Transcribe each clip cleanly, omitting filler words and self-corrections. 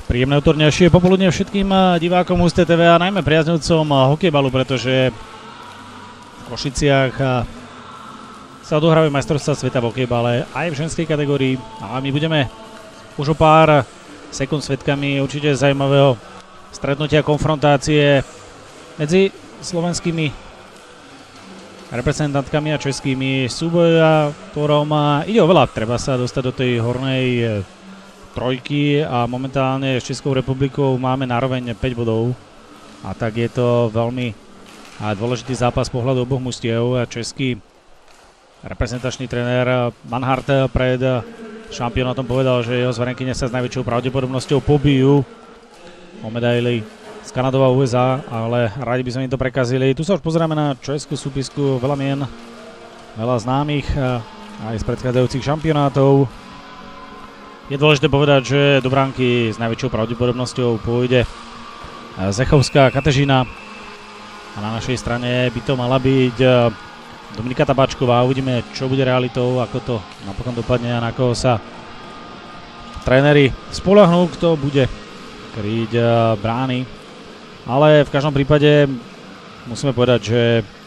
Príjemné utorňajšie popoludne všetkým divákom UST.tv a najmä priaznivcom hokejbalu, pretože v Košiciach sa odohrávajú majstrovstvá sveta v hokejbale aj v ženskej kategórii a my budeme už o pár sekúnd svedkami určite zaujímavého stretnutia, konfrontácie medzi slovenskými reprezentantkami a českými súboja, ktorom ide o veľa. Treba sa dostať do tej hornej trojky a momentálne s Českou republikou máme nároveň 5 bodov a tak je to veľmi dôležitý zápas z pohľadu oboch mužstiev. Český reprezentačný trenér Manhart pred šampionátom povedal, že jeho zverenkyne sa s najväčšou pravdepodobnosťou pobijú o medaily z Kanadou a USA, ale radi by sme im to prekazili. Tu sa už pozeráme na českú súpisku, veľa mien, veľa známych aj z predchádzajúcich šampionátov. Je dôležité povedať, že do bránky s najväčšou pravdepodobnosťou pôjde Zechovská Katežina a na našej strane by to mala byť Dominika Tabáčková. Uvidíme, čo bude realitou, ako to napokon dopadne a na koho sa tréneri spoľahnú, kto bude kryť brány. Ale v každom prípade musíme povedať, že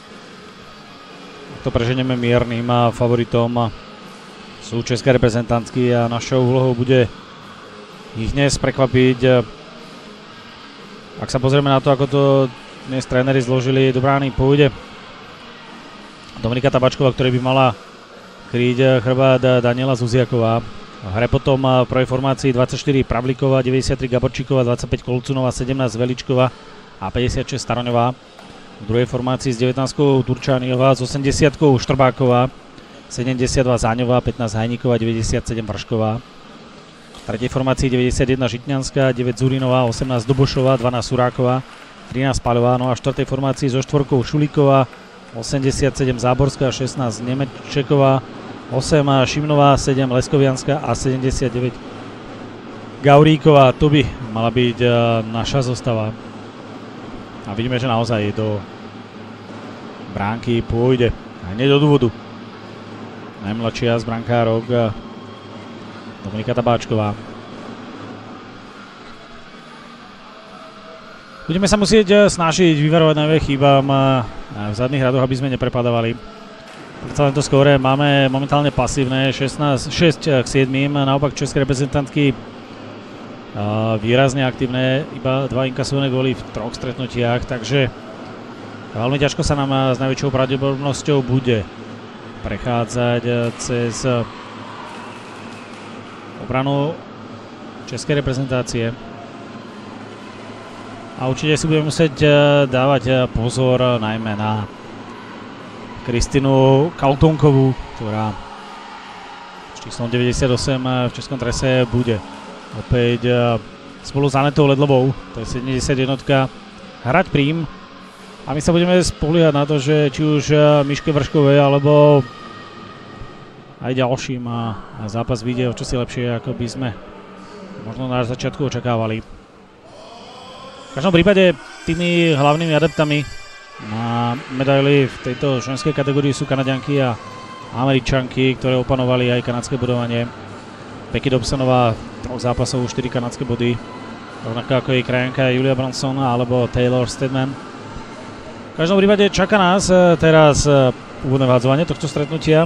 to preženieme miernym favoritom sú české reprezentantky a našou úlohou bude ich dnes prekvapiť. Ak sa pozrieme na to, ako to dnes tréneri zložili, do brány pôjde Dominika Tabáčková, ktorá by mala kryť chrbát Daniela Zuziaková. V hre potom v prvej formácii 24 Pravlíková, 93 Gaborčíková, 25 Kolcunová, 17 Veličková a 56 Staroňová. V druhej formácii s 19 Turčániová, s 80 Štrbáková, 72 Záňová, 15 Hajníková, 97 Vršková. V tretej formácii 91 Žitňanská, 9 Zurinová, 18 Dobošová, 12 Suráková, 13 Paľová, no a v štvrtej formácii so štvorkou Šulíková, 87 Záborská, 16 Nemečeková, 8 Šimnová, 7 Leskovianská a 79 Gauríková. To by mala byť naša zostava. A vidíme, že naozaj do bránky pôjde hneď od úvodu najmladšia z brankárok Dominika Tabáčková. Budeme sa musieť snažiť vyvarovať najviac chýbam v zadných radoch, aby sme neprepadávali. Predsa len to skóre máme momentálne pasívne 6 k 7, naopak české reprezentantky výrazne aktívne, iba 2 inkasované góly v 3 stretnutiach, takže veľmi ťažko sa nám s najväčšou pravdepodobnosťou bude prechádzať cez obranu českej reprezentácie. A určite si budeme musieť dávať pozor najmä na Kristinu Kautonkovú, ktorá s číslom 98 v českom drese bude opäť spolu s Anetou Ledlovou, to je 71, hrať prím. A my sa budeme spoliehať na to, že či už Miške Vrškovej alebo aj ďalším zápas vyjde o čosi lepšie, ako by sme možno na začiatku očakávali. V každom prípade tými hlavnými adeptami na medaily v tejto ženskej kategórii sú Kanaďanky a Američanky, ktoré opanovali aj kanadské bodovanie. Becky Dobsonová 3 zápasov, 4 kanadské body, rovnako ako jej krajanka Julia Bronson alebo Taylor Steadman. V každom prípade čaká nás teraz úvodné vhádzovanie tohto stretnutia.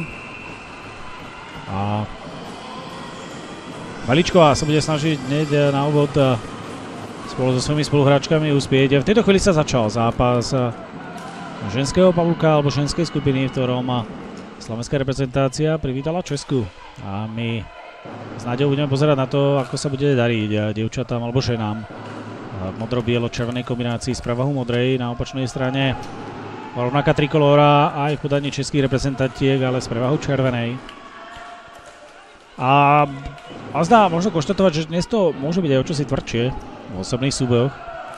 A Veličková sa bude snažiť hneď na úvod spolu so svojimi spoluhráčkami uspieť. V tejto chvíli sa začal zápas ženského pavúka alebo ženskej skupiny, v ktorom slovenská reprezentácia privítala Česku. A my s nádejou budeme pozerať na to, ako sa bude dariť dievčatám alebo ženám v modro-bielo-červenej kombinácii z pravahu modrej, na opačnej strane rovnaká trikolóra aj v podaní českých reprezentantiek, ale z prevahu červenej. A zdá možno konštatovať, že dnes to môže byť aj o čosi tvrdšie v osobných súbojoch.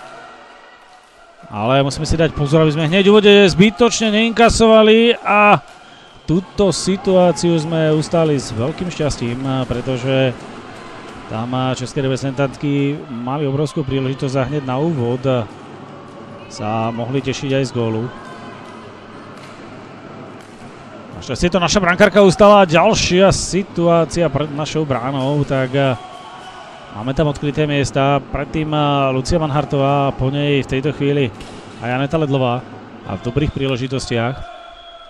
Ale musíme si dať pozor, aby sme hneď v úvode zbytočne neinkasovali a túto situáciu sme ustáli s veľkým šťastím, pretože tam české reprezentantky mali obrovskú príležitosť a hneď na úvod sa mohli tešiť aj z gólu. Našťastie to naša brankárka ustala. Ďalšia situácia pred našou bránou, tak Máme tam odkryté miesta, predtým Lucia Manhartová, po nej v tejto chvíli aj Aneta Ledlová a v dobrých príležitostiach.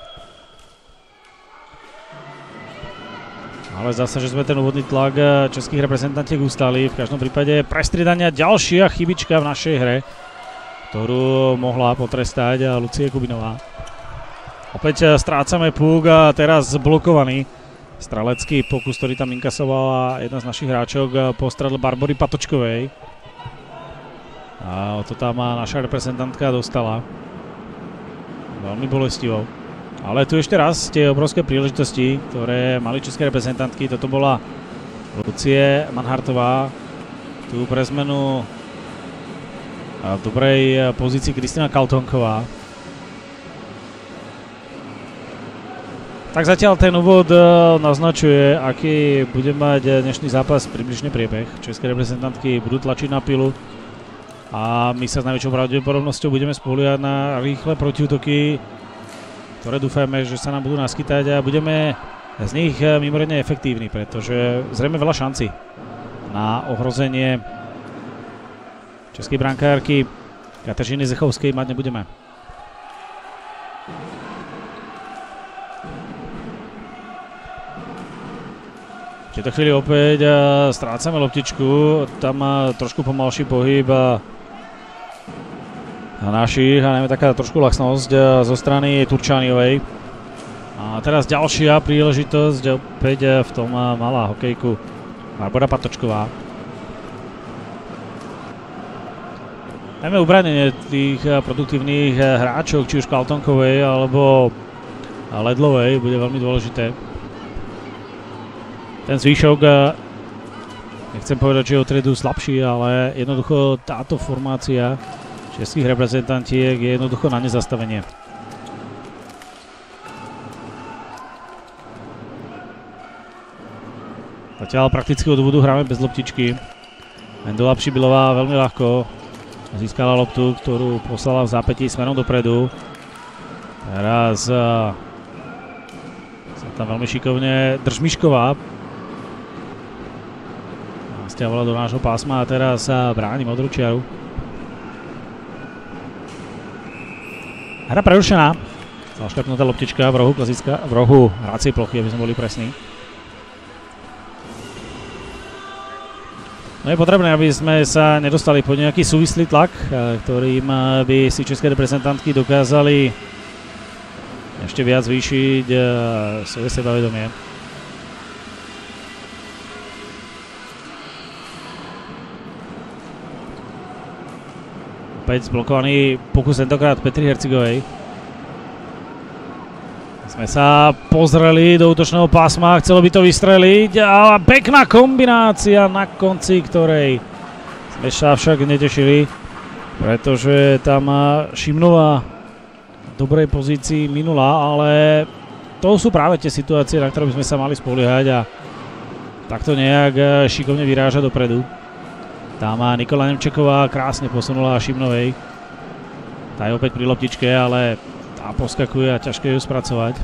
Ale zdá sa, že sme ten úvodný tlak českých reprezentantiek ustali. V každom prípade prestriedania ďalšia chybička v našej hre, ktorú mohla potrestať Lucie Kubinová. Opäť strácame púk a teraz blokovaný strelecký pokus, ktorý tam inkasovala jedna z našich hráčok po strele Barbory Patočkovej. A to tam naša reprezentantka dostala. Veľmi bolestivo. Ale tu ešte raz tie obrovské príležitosti, ktoré mali české reprezentantky. Toto bola Lucie Manhartová. Tu pre zmenu v dobrej pozícii Kristina Kaltonková. Tak zatiaľ ten úvod naznačuje, aký bude mať dnešný zápas približne priebeh. České reprezentantky budú tlačiť na pilu a my sa s najväčšou pravdepodobnosťou budeme spoliehať na rýchle protiútoky, ktoré dúfajme, že sa nám budú naskytať a budeme z nich mimoriadne efektívni, pretože zrejme veľa šancí na ohrozenie českej brankárky Kateřiny Zechovskej mať nebudeme. V tejto chvíli opäť strácame loptičku, tam trošku pomalší pohyb našich a najmä taká trošku laxnosť zo strany Turčániovej. A teraz ďalšia príležitosť, opäť v tom malá hokejku Barbora Patočková. Najmä ubranenie tých produktívnych hráčok, či už Kaltonkovej alebo Ledlovej, bude veľmi dôležité. Ten zvyšok, nechcem povedať, že je o triedu slabší, ale jednoducho táto formácia českých reprezentantiek je jednoducho na nezastavenie. Zatiaľ prakticky od úvodu hráme bez loptičky. Mendola Přibylová veľmi ľahko získala loptu, ktorú poslala v zápätí smerom dopredu. Teraz sa tam veľmi šikovne Držmišková stiahovala do nášho pásma a teraz bráni modrú čiaru. Hra prerušená. Zašľapnutá loptička v rohu, klasická, v rohu hracej plochy, aby sme boli presní. No je potrebné, aby sme sa nedostali pod nejaký súvislý tlak, ktorým by si české reprezentantky dokázali ešte viac zvýšiť svoje sebavedomie. Opäť zblokovaný pokus tentokrát Petry Hercigovej. Sme sa pozreli do útočného pásma, chcelo by to vystreliť a pekná kombinácia na konci, ktorej sme sa však netešili, pretože tam Šimnová v dobrej pozícii minula, ale to sú práve tie situácie, na ktoré by sme sa mali spoliehať a takto nejak šikovne vyráža dopredu. Tam Nikola Nemčeková krásne posunula Šimnovej. Tá je opäť pri loptičke, ale tá poskakuje a ťažké ju spracovať.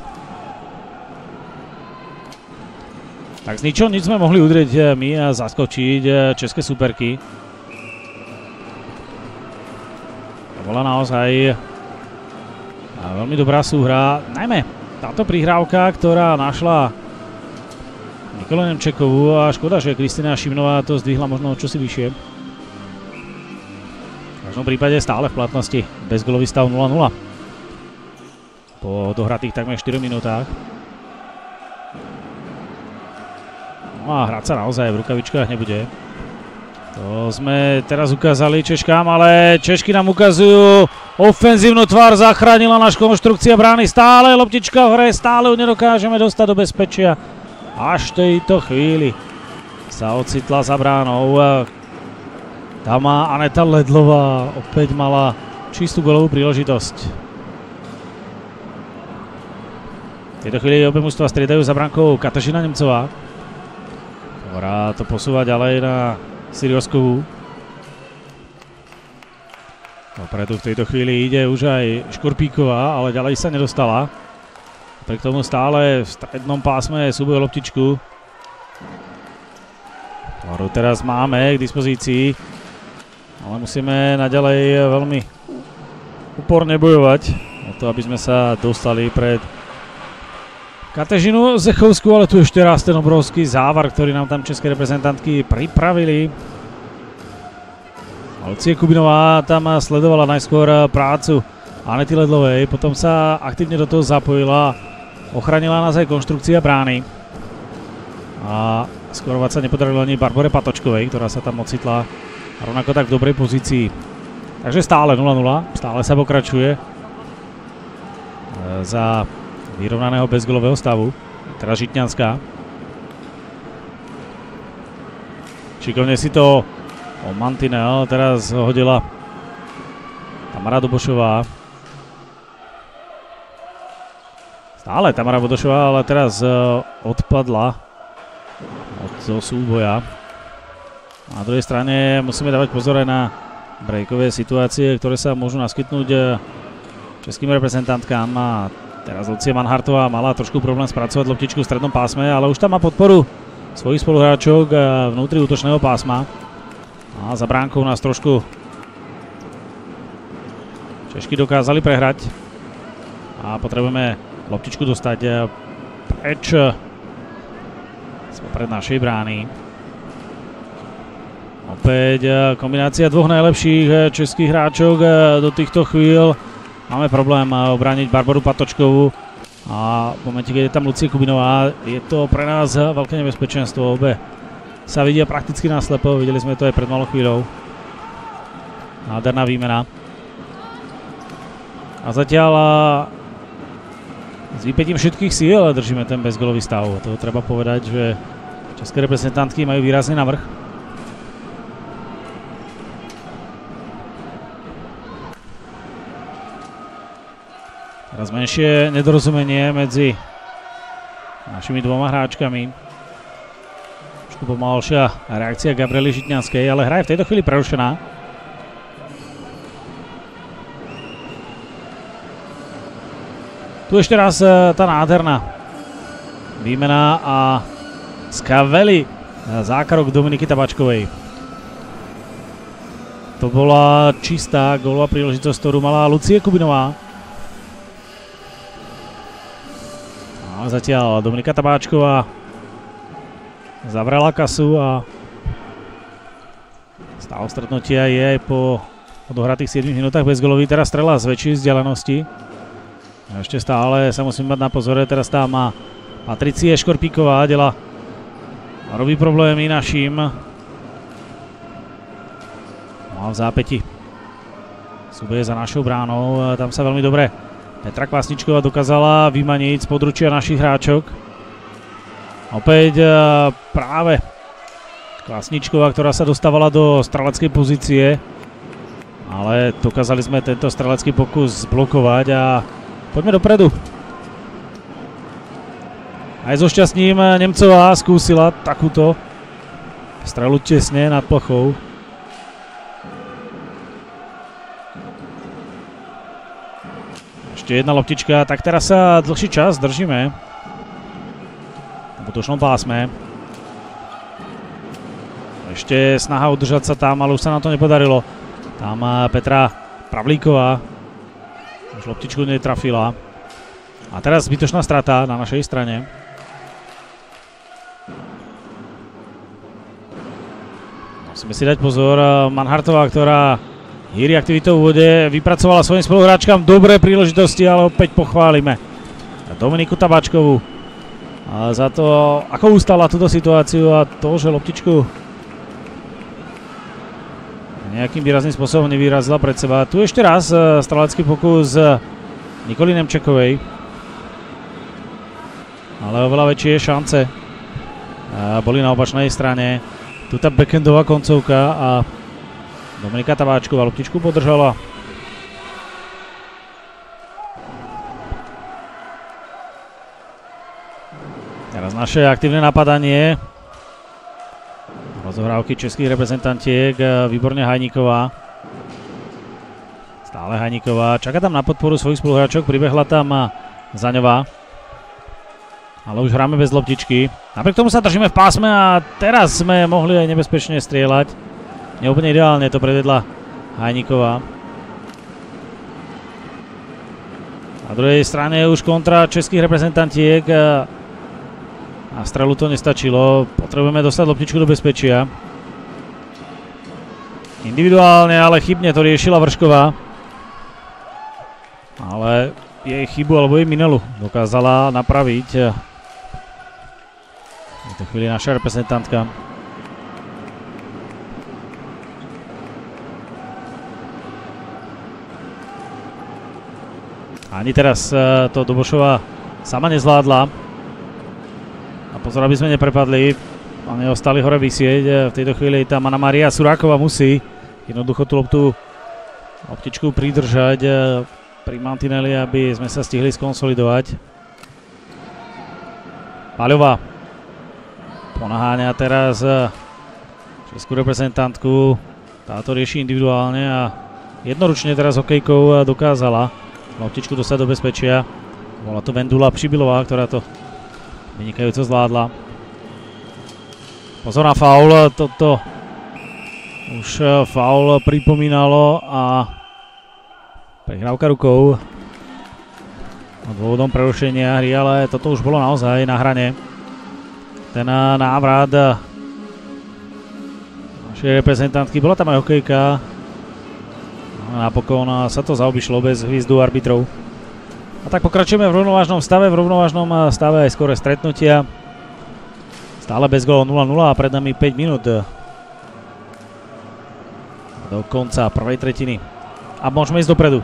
Tak z ničoho nič sme mohli udrieť my a zaskočiť české superky. To bola naozaj veľmi dobrá súhra. Najmä táto prihrávka, ktorá našla Nikolu Nemčekovú a škoda, že Kristina Šimnová to zdvihla možno čosi vyššie. V každom prípade stále v platnosti bezgólový stav 0-0 po dohratých takmer 4 minútach. No a hrať sa naozaj v rukavičkách nebude. To sme teraz ukázali Češkám, ale Češky nám ukazujú ofenzívnu tvár, zachránila náš konštrukcia brány, stále loptička v hre, stále ju nedokážeme dostať do bezpečia. Až v tejto chvíli sa ocitla za bránou. Tam má Aneta Ledlová, opäť mala čistú golovú príležitosť. V tejto chvíli obe mužstvá striedajú za bránkou Kateřina Nemcová, ktorá to posúva ďalej na Sirioskovú. Dopredu v tejto chvíli ide už aj Škorpíková, ale ďalej sa nedostala. Pri tomu stále v strednom pásme súboj o loptičku. ktorú teraz máme k dispozícii, ale musíme naďalej veľmi úporne bojovať o to, aby sme sa dostali pred Katežinu Zechovskú, ale tu ešte raz ten obrovský závar, ktorý nám tam české reprezentantky pripravili. Lucie Kubinová tam sledovala najskôr prácu Anety Ledlovej, potom sa aktívne do toho zapojila, ochránila nás aj konštrukcia brány. A skorovať sa nepodarilo ani Barbore Patočkovej, ktorá sa tam ocitla rovnako tak v dobrej pozícii. Takže stále 0-0, stále sa pokračuje za vyrovnaného bezgolového stavu. Teraz Žitňanská. Šikovne si to o mantinel teraz hodila Tamara Dobošová. Stále Tamara Dobošová, ale teraz odpadla od toho súboja. Na druhej strane musíme dávať pozor aj na breakové situácie, ktoré sa môžu naskytnúť českým reprezentantkám. A teraz Lucie Manhartová mala trošku problém spracovať loptičku v strednom pásme, ale už tam má podporu svojich spoluhráčok vnútri útočného pásma. A za bránkou nás trošku Češky dokázali prehrať. A potrebujeme loptičku dostať preč spopred našej brány. Opäť kombinácia dvoch najlepších českých hráčok do týchto chvíľ. Máme problém obrániť Barboru Patočkovú a v momente, keď je tam Lucie Kubinová, je to pre nás veľké nebezpečenstvo. Obe sa vidia prakticky naslepo, videli sme to aj pred malou chvíľou. Nádherná výmena. A zatiaľ s výpätím všetkých síl držíme ten bezgolový stav. To treba povedať, že české reprezentantky majú výrazne navrch. Teraz menšie nedorozumenie medzi našimi dvoma hráčkami. Trošku pomalšia reakcia Gabriely Žitňanskej, ale hra je v tejto chvíli prerušená. Tu ešte raz tá nádherná výmena a skvelý zákrok Dominiky Tabačkovej. To bola čistá gólová príležitosť, ktorú mala Lucie Kubinová. A zatiaľ Dominika Tabáčková zavrela kasu a stav stretnutia je aj po odohratých 7 minútach bezgolový. Teraz strela z väčšej vzdialenosti. Ešte stále sa musím mať na pozore. Teraz tam má Patricie Škorpíková, robí problémy našim. No a v zápäti súboje za našou bránou. Tam sa veľmi dobre Petra Kvasničková dokázala vymaniť z područia našich hráčok. Opäť práve Kvasničková, ktorá sa dostávala do streleckej pozície, ale dokázali sme tento strelecký pokus zblokovať a poďme dopredu. Aj so šťastím Nemcová skúsila takúto strelu tesne nad plochou. Ešte jedna loptička, tak teraz sa dlhší čas držíme v útočnom pásme. Ešte snaha udržať sa tam, ale už sa nám to nepodarilo. Tam Petra Pravlíková už loptičku netrafila. A teraz zbytočná strata na našej strane. Musíme si dať pozor. Manhartová, ktorá hýri aktivitou v úvode, vypracovala svojim spoluhráčkam dobré príležitosti, ale opäť pochválime Dominiku Tabačkovú za to, ako ustála túto situáciu a to, že loptičku nejakým výrazným spôsobom nevyrazila pred seba. Tu ešte raz strelecký pokus Nikoly Nemčekovej, ale oveľa väčšie šance boli na opačnej strane. Tu tá backendová koncovka a Dominika Tabáčková loptičku podržala. Teraz naše aktívne napadanie. Rozohrávky českých reprezentantiek, výborne Hajníková. Stále Hajníková. Čaká tam na podporu svojich spoluhráčok, pribehla tam Zaňová. Ale už hráme bez loptičky. Napriek tomu sa držíme v pásme a teraz sme mohli aj nebezpečne strieľať. Neúplne ideálne to prevedla Hajníková. Na druhej strane je už kontra českých reprezentantiek. A strelu to nestačilo. Potrebujeme dostať loptičku do bezpečia. Individuálne, ale chybne to riešila Vršková. Ale jej chybu alebo jej minelu dokázala napraviť. V tejto chvíli naša reprezentantka. Ani teraz to Dobošová sama nezvládla. A pozor, aby sme neprepadli a neostali hore vysieť. V tejto chvíli tam Anna Mária Suráková musí jednoducho tú loptičku pridržať pri mantineli, aby sme sa stihli skonsolidovať. Paľová ponaháňa teraz českú reprezentantku. Táto rieši individuálne a jednoručne teraz hokejkou dokázala loptičku dostať do bezpečia. Bola to Vendula Přibylová, ktorá to vynikajúco zvládla. Pozor na faul, toto už faul pripomínalo a prehrávka rukou dôvodom prerušenia hry, ale toto už bolo naozaj na hrane. Ten návrat našej reprezentantky, bola tam aj hokejka. Napokon sa to zaobišlo bez hvízdu arbitrov. A tak pokračujeme v rovnovážnom stave, aj skore stretnutia. Stále bez gólu 0-0 a pred nami 5 minút do konca prvej tretiny. A môžeme ísť dopredu.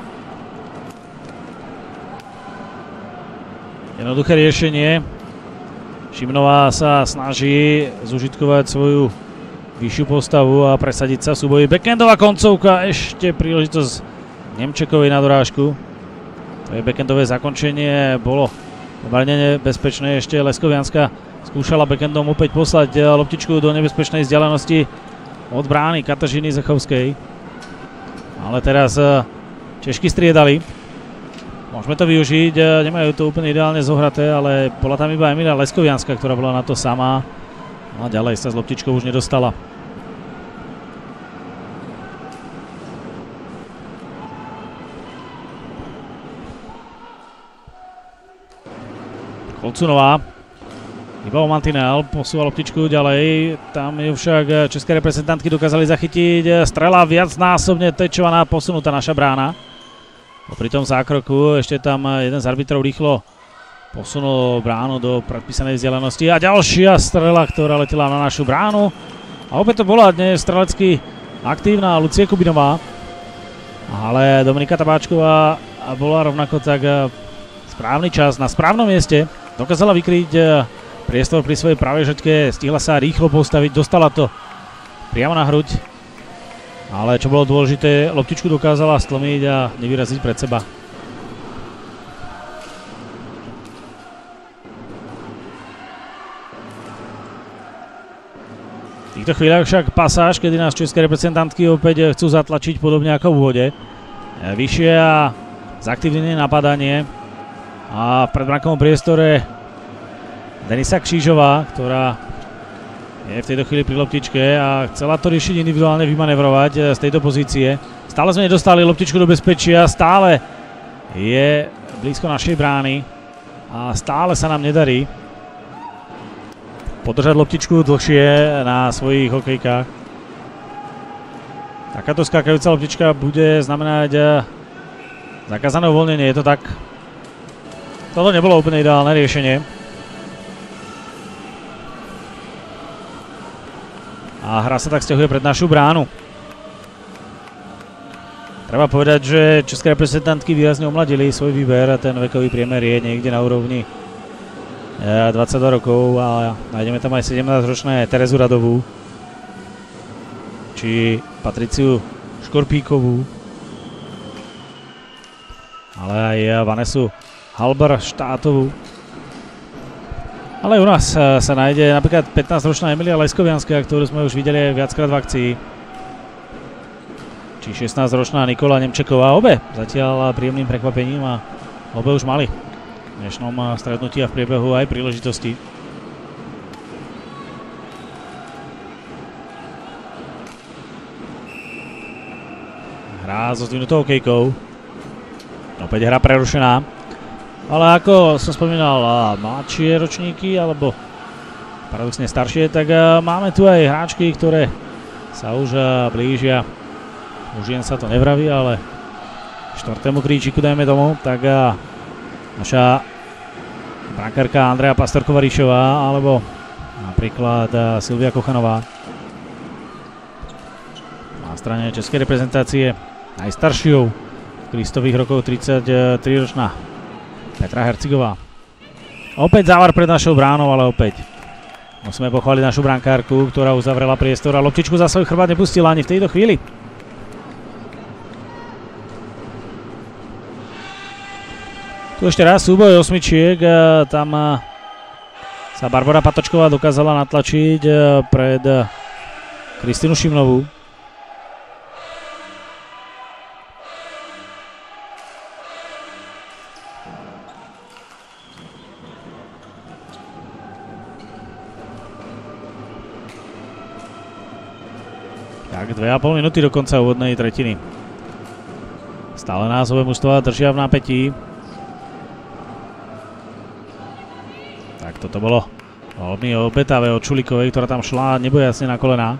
Jednoduché riešenie. Šimnová sa snaží zužitkovať svoju vyššiu postavu a presadiť sa v súboji. Backendová koncovka, ešte príležitosť Nemčekovej na dorážku. To je backendové zakončenie, bolo pomerne nebezpečné. Ešte Leskovianska skúšala backendom opäť poslať loptičku do nebezpečnej vzdialenosti od brány Kateřiny Zachovskej. Ale teraz Češky striedali. Môžeme to využiť, nemajú to úplne ideálne zohraté, ale bola tam iba Emília Leskovianska, ktorá bola na to sama. No a ďalej sa s loptičkou už nedostala. Kolcunová. Iba o mantinel, posúva loptičku ďalej. Tam ju však české reprezentantky dokázali zachytiť. Strela viacnásobne tečovaná, posunutá naša brána. Pri tom zákroku ešte tam jeden z arbitrov rýchlo posunul bránu do predpísanej vzdialenosti. A ďalšia strela, ktorá letela na našu bránu. A opäť to bola dnes strelecky aktívna Lucie Kubinová. Ale Dominika Tabáčková bola rovnako tak správny čas na správnom mieste. Dokázala vykryť priestor pri svojej pravej žoťke. Stihla sa rýchlo postaviť, dostala to priamo na hruď. Ale čo bolo dôležité, loptičku dokázala stlmiť a nevyraziť pred seba. V týchto chvíľach však pasáž, kedy nás české reprezentantky opäť chcú zatlačiť podobne ako v úvode. Vyššie a zaktívnené napadanie. A v predbrankovom priestore Denisa Křížová, ktorá je v tejto chvíli pri loptičke a chcela to riešiť individuálne, vymanevrovať z tejto pozície. Stále sme nedostali loptičku do bezpečia, stále je blízko našej brány a stále sa nám nedarí podržať loptičku dlhšie na svojich hokejkách. Takáto skákajúca loptička bude znamenať zakázané uvoľnenie, je to tak? Toto nebolo úplne ideálne riešenie. A hra sa tak stiahuje pred našu bránu. Treba povedať, že české reprezentantky výrazne omladili svoj výber a ten vekový priemer je niekde na úrovni 22 rokov a nájdeme tam aj 17-ročné Terezu Radovú či Patriciu Škorpíkovú, ale aj Vanesu Halberštátovú. Ale u nás sa nájde napríklad 15-ročná Emília Leskovianská, ktorú sme už videli viackrát v akcii. Či 16-ročná Nikola Nemčeková. Obe zatiaľ príjemným prekvapením a obe už mali dnešnom stretnutí a v priebehu aj príležitosti. Hrá so zdvihnutou okejkou. Opäť hra prerušená. Ale ako som spomínal, mladšie ročníky alebo paradoxne staršie, tak máme tu aj hráčky, ktoré sa už blížia. Už jen sa to nevraví, ale 4. kríčiku dajme tomu, tak naša brankárka Andrea Pastorková-Ríšová alebo napríklad Silvia Kochanová. Na strane českej reprezentácie najstaršou v kristových rokoch 33-ročná Petra Hercigová. Opäť závar pred našou bránou, ale opäť musíme pochváliť našu brankárku, ktorá uzavrela priestor a loptičku za svoj chrbát nepustila ani v tejto chvíli. Tu ešte raz súboj osmičiek, tam sa Barbora Patočková dokázala natlačiť pred Kristínu Šimnovú. Tak 2,5 minúty do konca úvodnej tretiny. Stále nás obe mužstvá držia v napätí. Tak toto bolo veľmi obetavé od Čulikovej, ktorá tam šla nebojacne na kolená.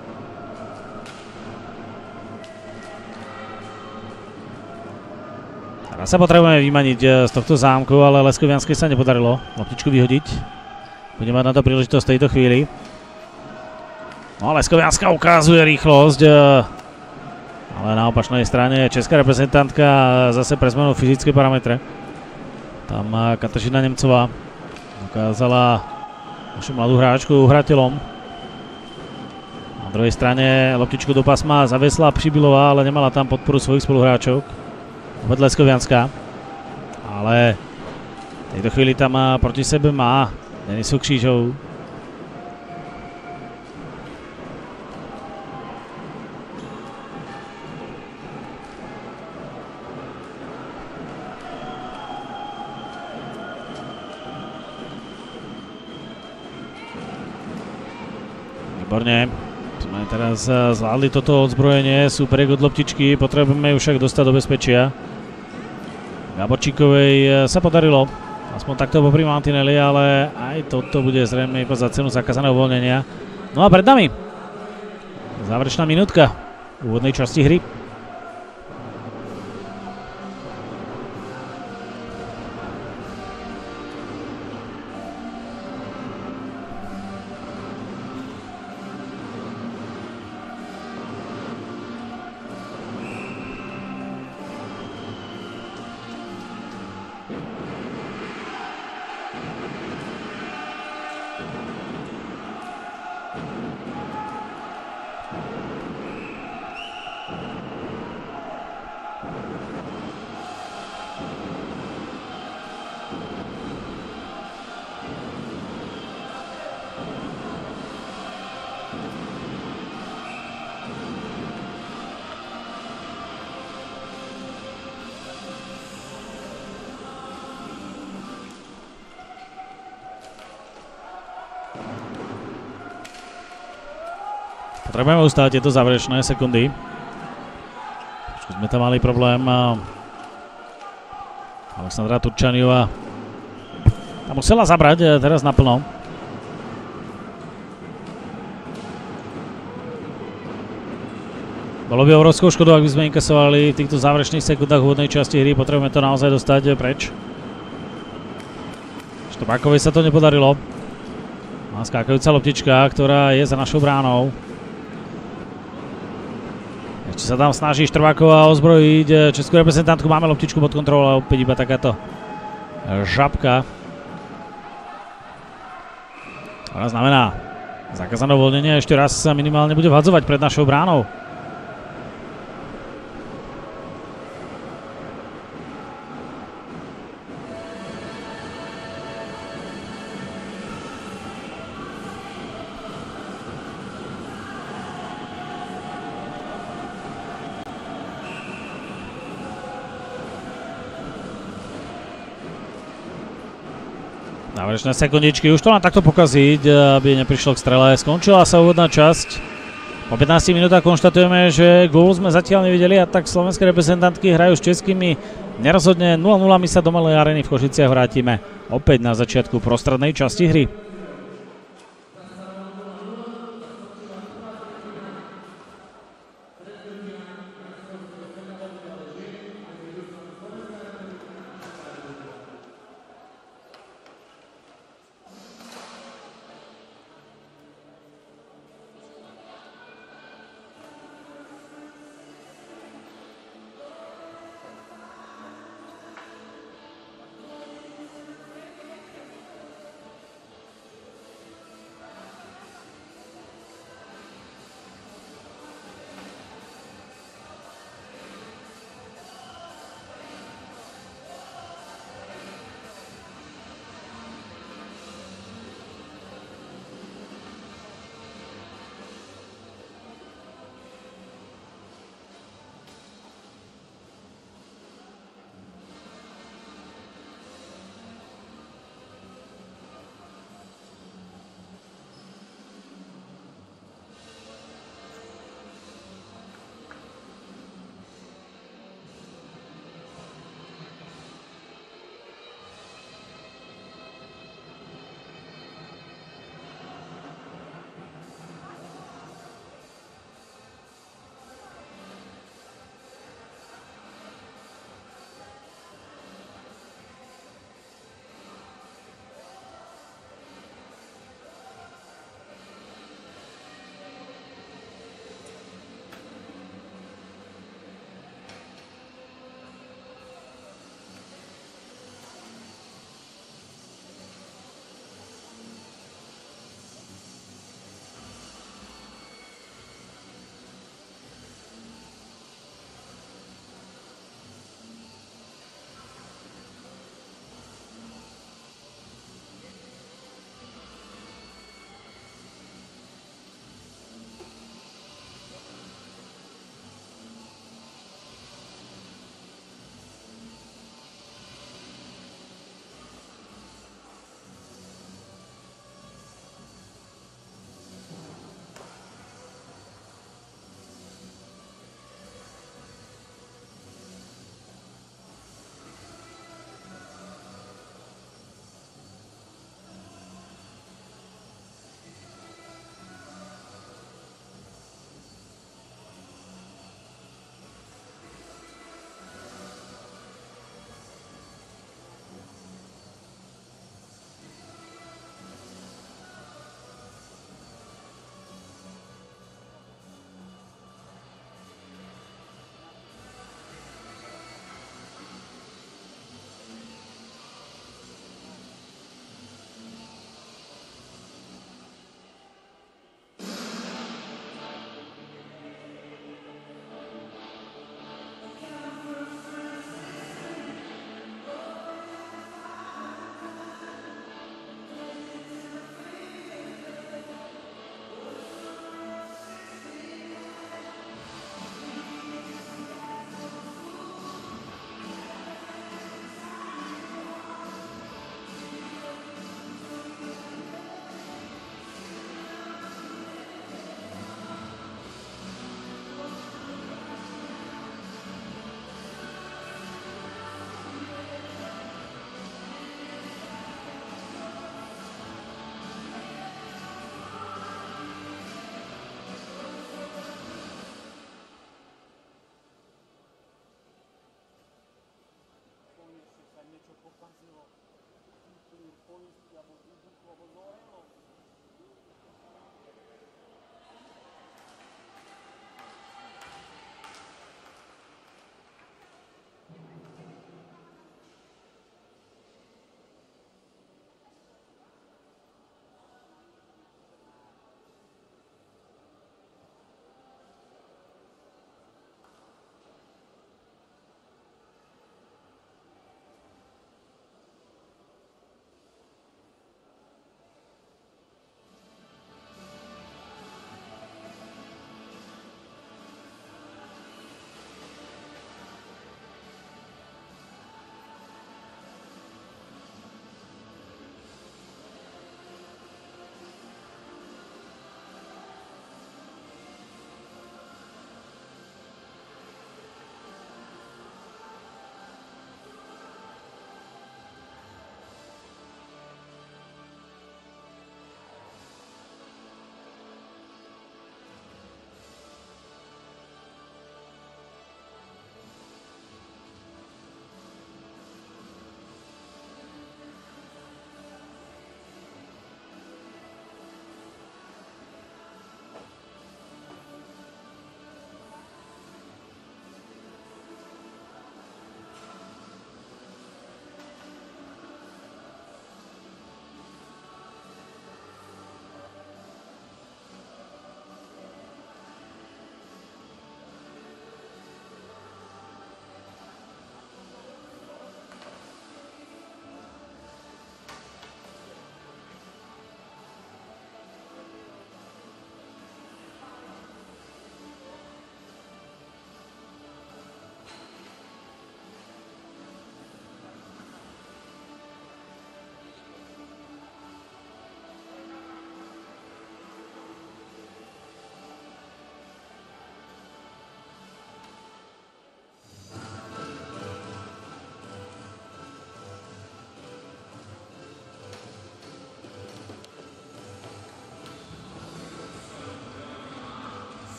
Teraz sa potrebujeme vymaniť z tohto zámku, ale Leskovianskej sa nepodarilo loptičku vyhodiť. Bude mať na to príležitosť v tejto chvíli. No, Leskovianská ukazuje rýchlosť, ale na opačnej strane česká reprezentantka zase pre zmenu fyzické parametre. Tam Kateřina Nemcová dokázala našu mladú hráčku uhrateľom. Na druhej strane loptičku do pásma zaviesla Přibylová, ale nemala tam podporu svojich spoluhráčok. Opäť Leskovianská. Ale v tejto chvíli tam proti sebe má Denisu Křížovú. Výborne, sme teraz zvládli toto odzbrojenie, súperiek od loptičky, potrebujeme ju však dostať do bezpečia. Gaborčíkovej sa podarilo, aspoň takto popri mantineli, ale aj toto bude zrejme iba za cenu zakázaného uvoľnenia. No a pred nami záverečná minútka úvodnej časti hry. Potrebujeme ustáť tieto záverečné sekundy. Už sme tam mali problém. Alexandra Turčaniová tam musela zabrať teraz naplno. Bolo by obrovskou škodou, ak by sme inkasovali v týchto záverečných sekundách úvodnej časti hry. Potrebujeme to naozaj dostať preč. Štrbákovej sa to nepodarilo. Má skákajúca loptička, ktorá je za našou bránou. Ešte sa tam snaží Štrbáková ozbrojiť českú reprezentantku. Máme loptičku pod kontrolou, ale opäť iba takáto žabka. To znamená zakázané uvoľnenie. Ešte raz sa minimálne bude vhadzovať pred našou bránou. Záverečné sekundičky, už to len takto pokaziť, aby neprišlo k strele. Skončila sa úvodná časť. Po 15 minútach konštatujeme, že gól sme zatiaľ nevideli a tak slovenské reprezentantky hrajú s českými nerozhodne 0-0. My sa do Malej arény v Košiciach vrátime opäť na začiatku prostrednej časti hry.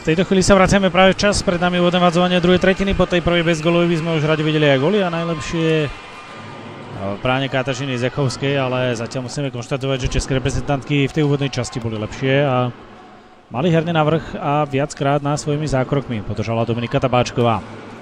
tejto chvíli sa vraciame práve čas, pred nami úvodné vadzovanie druhej tretiny, po tej prvej bezgolovej by sme už radi videli aj góly a najlepšie v bráne Katarzyny Zechovskej, ale zatiaľ musíme konštatovať, že české reprezentantky v tej úvodnej časti boli lepšie a mali herný navrch a viackrát nás svojimi zákrokmi podržala Dominika Tabáčková.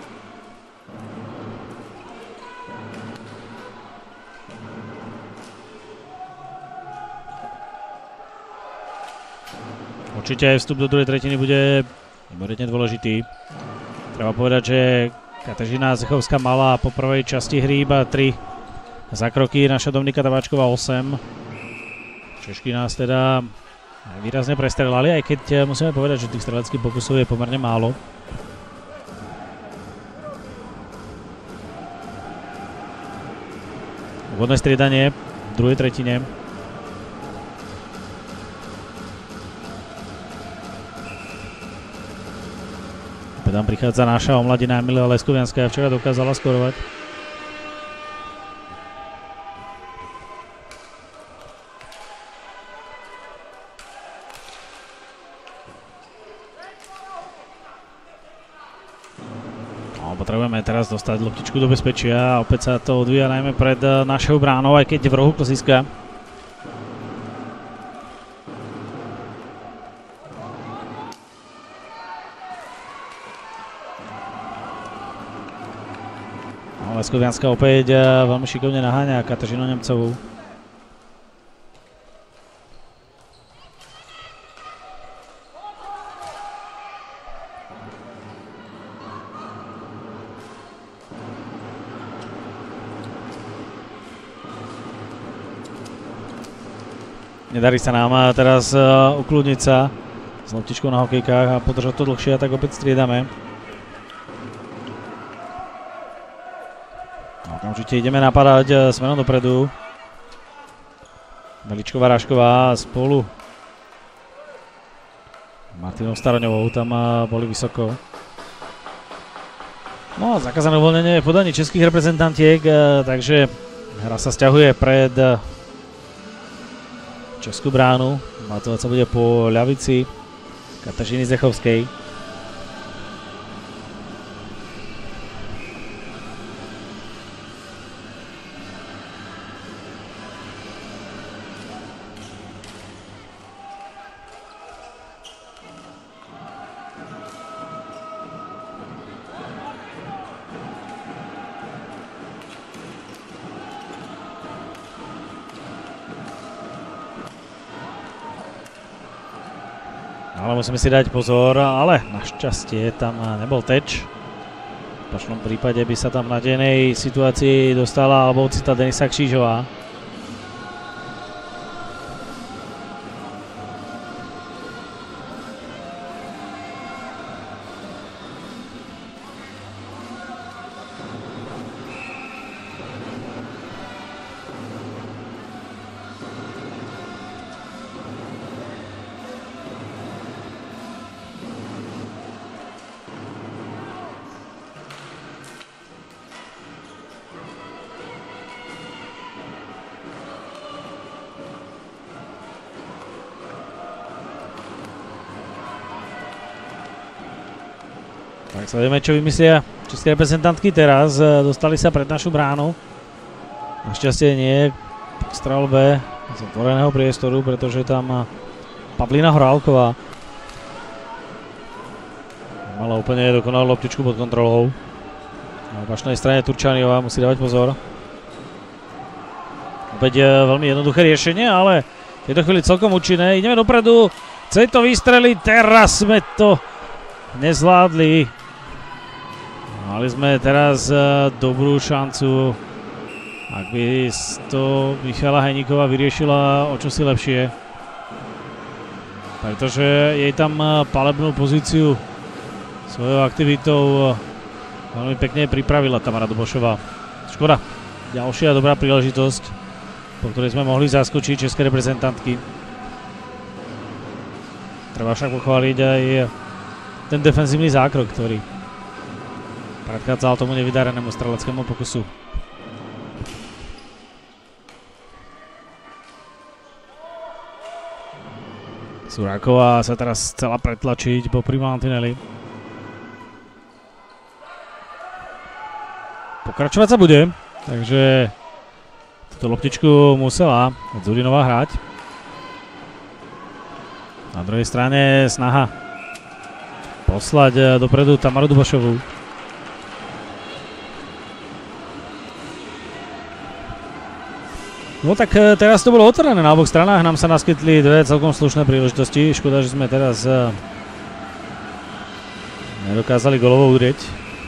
Určite aj vstup do druhej tretiny bude mimoriadne dôležitý. Treba povedať, že Katarzyna Zechovská mala po prvej časti hry iba 3 zákroky, naša Dominika Tabáčková 8. Češky nás teda výrazne prestrelali, aj keď musíme povedať, že tých streleckých pokusov je pomerne málo. Úvodné striedanie v druhej tretine. Tam prichádza naša omladina Emilia Leskovianská, včera dokázala skorovať. No, potrebujeme teraz dostať loptičku do bezpečia a opäť sa to odvíja najmä pred našou bránou, aj keď v rohu klasiska. Leskovianská opäť veľmi šikovne naháňa Kateřinu Nemcovú. Nedarí sa nám teraz ukludniť sa s loptičkou na hokejkách a podržať to dlhšie a tak opäť striedame. Určite ideme napadať smerom dopredu. Veličková Rášková spolu Martinou Staroňovou, tam boli vysoko. No, zakázané uvoľnenie v podaní českých reprezentantiek, takže hra sa sťahuje pred českú bránu. Matovať sa bude po ľavici Katarzyny Zechovskej. Ale musíme si dať pozor, ale našťastie tam nebol teč. V opačnom prípade by sa tam na denej situácii dostala alebo ocitla Denisa Křížová. Tak sledujeme, čo vymyslia české reprezentantky teraz. Dostali sa pred našu bránu. Našťastie nie po strelbe z otvoreného priestoru, pretože tam Pavlína Horálková mala úplne dokonalú loptičku pod kontrolou. Na opačnej strane Turčániová musí dávať pozor. Opäť veľmi jednoduché riešenie, ale v tejto chvíli celkom účinné. Ideme dopredu, chce to vystreliť, teraz sme to nezvládli. Mali sme teraz dobrú šancu, ak by to Michala Hejníková vyriešila o čosi lepšie. Pretože jej tam palebnú pozíciu svojou aktivitou veľmi pekne pripravila Tamara Dobošová. Škoda, ďalšia dobrá príležitosť, po ktorej sme mohli zaskočiť české reprezentantky. Treba však pochváliť aj ten defenzívny zákrok, ktorý predchádzal tomu nevydarenému streleckému pokusu. Suráková sa teraz chcela pretlačiť po mantineli. Pokračovať sa bude, takže túto loptičku musela Dzurinová hrať. Na druhej strane snaha poslať dopredu Tamaru Dubašovú. No tak teraz to bolo otvorené na oboch stranách, nám sa naskytli dve celkom slušné príležitosti. Škoda, že sme teraz nedokázali golovo udrieť.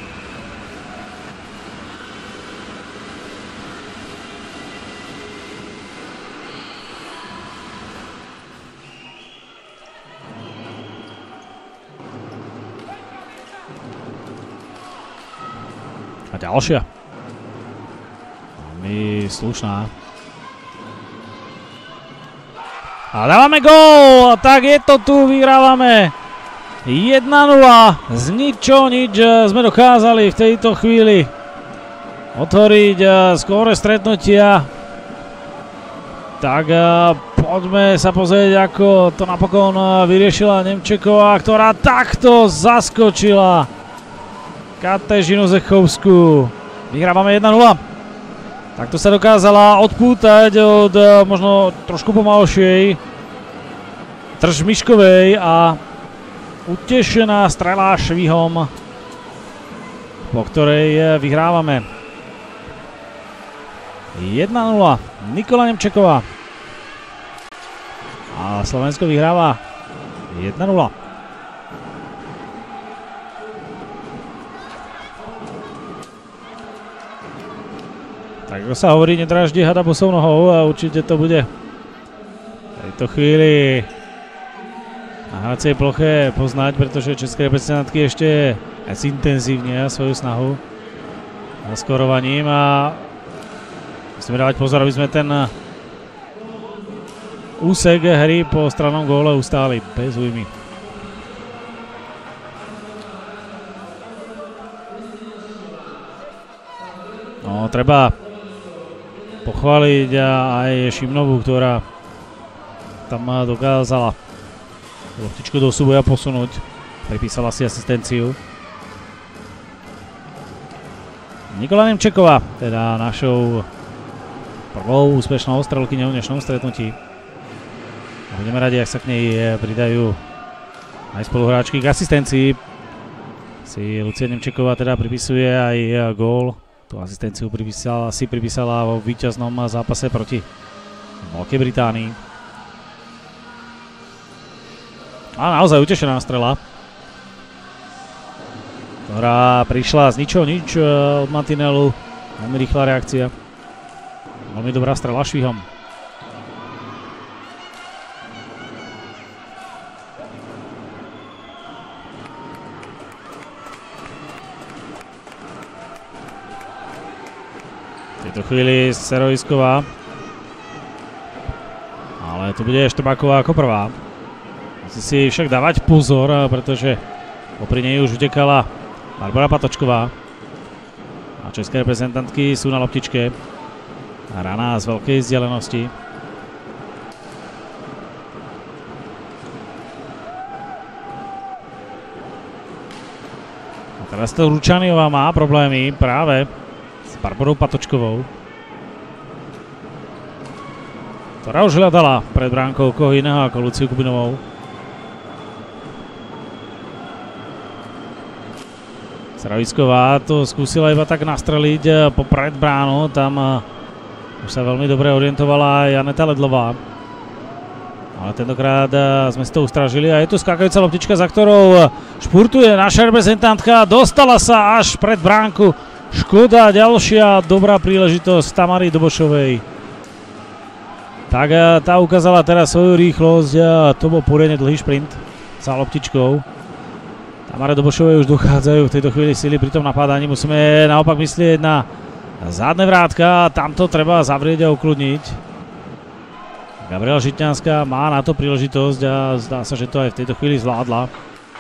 A ďalšia. Veľmi slušná. A dávame gól! A tak je to tu, vyhrávame 1-0. Z ničoho nič sme dokázali v tejto chvíli otvoriť skóre stretnutia. Tak poďme sa pozrieť, ako to napokon vyriešila Nemčeková, ktorá takto zaskočila Katežinu Zechovskú. Vyhrávame 1-0. Takto sa dokázala odpútať od možno trošku pomalšej Tržmiškovej a utešená strela švihom, po ktorej vyhrávame 1-0. Nikola Nemčeková. A Slovensko vyhráva 1-0. Tak ako sa hovorí, nedráždi hada bosou nohou a určite to bude v tejto chvíli na hracej ploche poznať, pretože české reprezentantky ešte intenzívne svoju snahu na skorovaním a musíme dávať pozor, aby sme ten úsek hry po strannom góle ustáli bez újmy. No, treba pochváliť aj Šimnovú, ktorá tam dokázala loptičku do súboja posunúť. Pripísala si asistenciu. Nikola Nemčeková, teda našou prvou úspešnou strelkyňou v dnešnom stretnutí. Budeme radi, ak sa k nej pridajú aj spoluhráčky. K asistencii si Lucia Nemčeková teda pripisuje aj gól. Tú asistenciu pripísala vo víťaznom zápase proti Veľkej Británii. A naozaj utešená strela, ktorá prišla z ničoho nič od mantinelu. Veľmi rýchla reakcia. Veľmi dobrá strela švihom. V tejto chvíli Serovisková. Ale tu bude Štrbáková ako prvá. Musí si však dávať pozor, pretože popri nej už utekala Barbora Patočková. A české reprezentantky sú na loptičke. Hraná z veľkej vzdialenosti. A teraz to Ručaniová má problémy práve s Barborou Patočkovou, ktorá už hľadala pred bránkou koho iného ako Luciu Kubinovou. Sravisková to skúsila iba tak nastreliť popred bránu, tam už sa veľmi dobre orientovala aj Janeta Ledlová. Ale tentokrát sme si to ustražili a je tu skákajúca loptička, za ktorou špurtuje naša reprezentantka. Dostala sa až pred bránku. Škoda, ďalšia dobrá príležitosť Tamary Dubašovej. Tak tá ukázala teraz svoju rýchlosť a to bol poriadne dlhý šprint za loptičkou. Tamare Dubašovej už dochádzajú v tejto chvíli sily pri tom napádaní. Musíme naopak myslieť na zadné vrátka, tamto treba zavrieť a ukludniť. Gabriela Žitňanská má na to príležitosť a zdá sa, že to aj v tejto chvíli zvládla.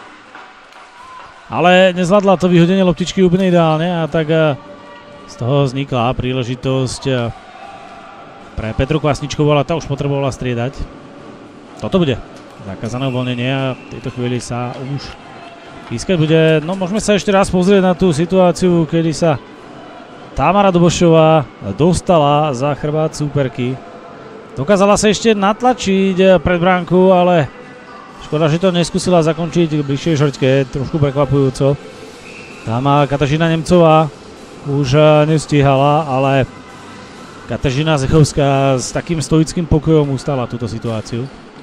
Ale nezvládla to vyhodenie loptičky úplne ideálne a tak z toho vznikla príležitosť pre Petru Kvasničkovú, ale tá už potrebovala striedať. Toto bude Zakázané uvoľnenie a v tejto chvíli sa už pískať bude. No môžeme sa ešte raz pozrieť na tú situáciu, kedy sa Tamara Dobošová dostala za chrbát súperky. Dokázala sa ešte natlačiť pred bránku, ale škoda, že to neskúsila zakončiť bližšie žrťke, trošku prekvapujúco. Tam Kateřina Nemcová už nestíhala, ale Kateřina Zechovská s takým stoickým pokojom ustála túto situáciu.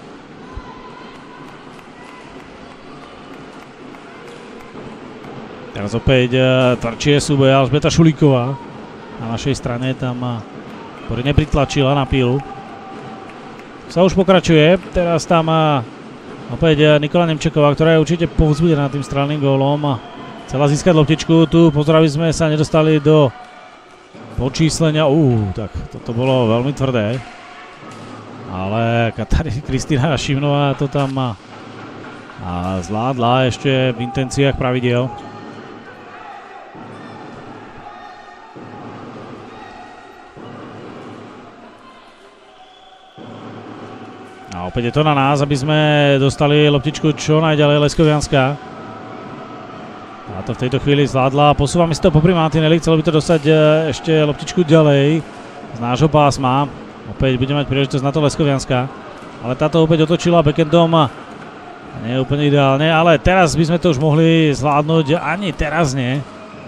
Teraz opäť tvrdšie súboj Alžbeta Šulíková. Na našej strane tam poriadne pritlačila na pílu. Sa už pokračuje, teraz tam opäť Nikola Nemčeková, ktorá je určite povzbudená tým strelným gólom. Chcela získať loptičku, tu pozor, aby sme sa nedostali do počíslenia. Tak toto bolo veľmi tvrdé. Ale Kristína Šimnová to tam zvládla ešte v intenciách pravidiel. A opäť je to na nás, aby sme dostali loptičku čo najďalej. Leskovianská. A to v tejto chvíli zvládla. Posúvame si to popri mantineli. Chcelo by to dostať ešte loptičku ďalej z nášho pásma. Opäť bude mať príležitosť na to Leskovianská. Ale táto opäť otočila backendom. Nie je úplne ideálne, ale teraz by sme to už mohli zvládnuť. Ani teraz nie.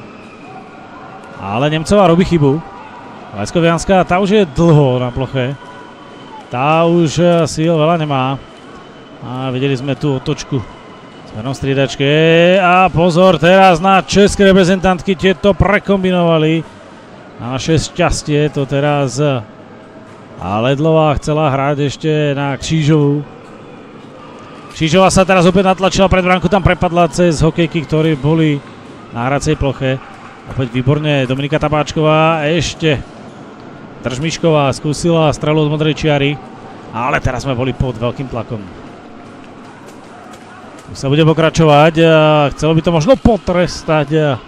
Ale Nemcová robí chybu. Leskovianská, tá už je dlho na ploche. Tá už síl veľa nemá. A videli sme tú otočku smerom striedačke. A pozor teraz na české reprezentantky, tieto prekombinovali. Na naše šťastie to teraz Ledlová chcela hrať ešte na Křížovú. Křížová sa teraz opäť natlačila pred bránku, tam prepadla cez hokejky, ktorí boli na hracej ploche. Opäť výborne Dominika Tabáčková, ešte Držmišková skúsila strelu od modrej čiary, ale teraz sme boli pod veľkým tlakom. Tu sa bude pokračovať, chcelo by to možno potrestať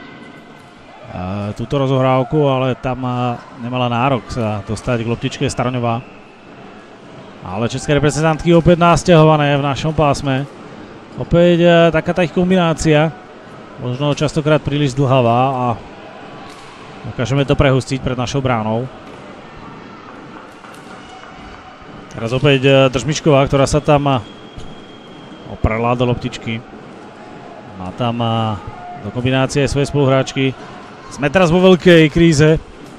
túto rozohrávku, ale tam nemala nárok sa dostať k loptičke Starňová. Ale české reprezentantky opäť nasťahované v našom pásme. Opäť taká tá ich kombinácia, možno častokrát príliš dlhavá a dokážeme to prehustiť pred našou bránou. Teraz opäť Držmišková, ktorá sa tam oprela do loptičky. Má tam do kombinácie svoje spoluhráčky. Sme teraz vo veľkej kríze.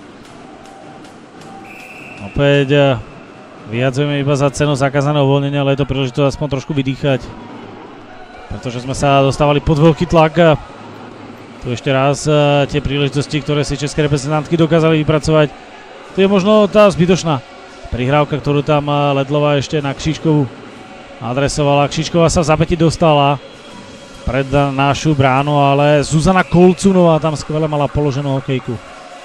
Opäť vyjadzujeme iba za cenu zakázaného uvoľnenia, ale je to príležitosť aspoň trošku vydýchať. Pretože sme sa dostávali pod veľký tlak. Tu ešte raz tie príležitosti, ktoré si české reprezentantky dokázali vypracovať. Tu je možno tá zbytočná prihrávka, ktorú tam Ledlová ešte na Křížkovú adresovala. Křížková sa v zapäti dostala pred našu bránu, ale Zuzana Kolcunová tam skvele mala položenú hokejku.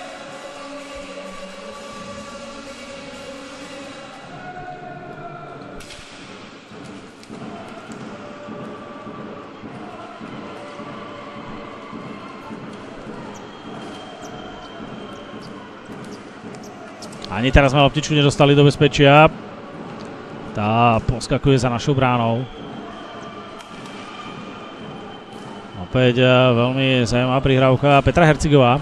Ani teraz sme loptičku nedostali do bezpečia. Tá poskakuje za našou bránou. Opäť veľmi zaujímavá prihrávka Petra Hercigová.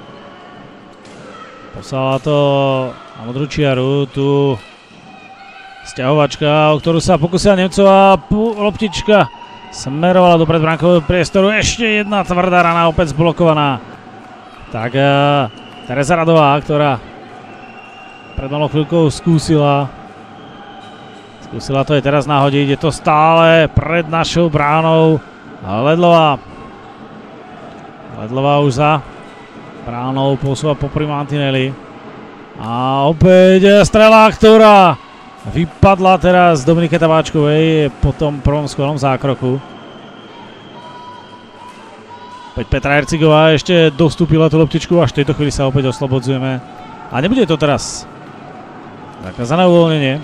Poslala to na modrú čiaru. Tu sťahovačka, o ktorú sa pokúsila Nemcová. Loptička smerovala do predbránkového priestoru. Ešte jedna tvrdá rana, opäť zblokovaná. Tak Tereza Radová, ktorá pred malou chvíľkou skúsila to aj teraz nahodiť, je to stále pred našou bránou. Ledlová už za bránou posúva popri mantineli. A opäť strela, ktorá vypadla teraz Dominike Tabáčkovej po tom prvom skvelom zákroku. Opäť Petra Hercigová ešte dostúpila tú loptičku, až v tejto chvíli sa opäť oslobodzujeme. A nebude to teraz zakázané uvoľnenie.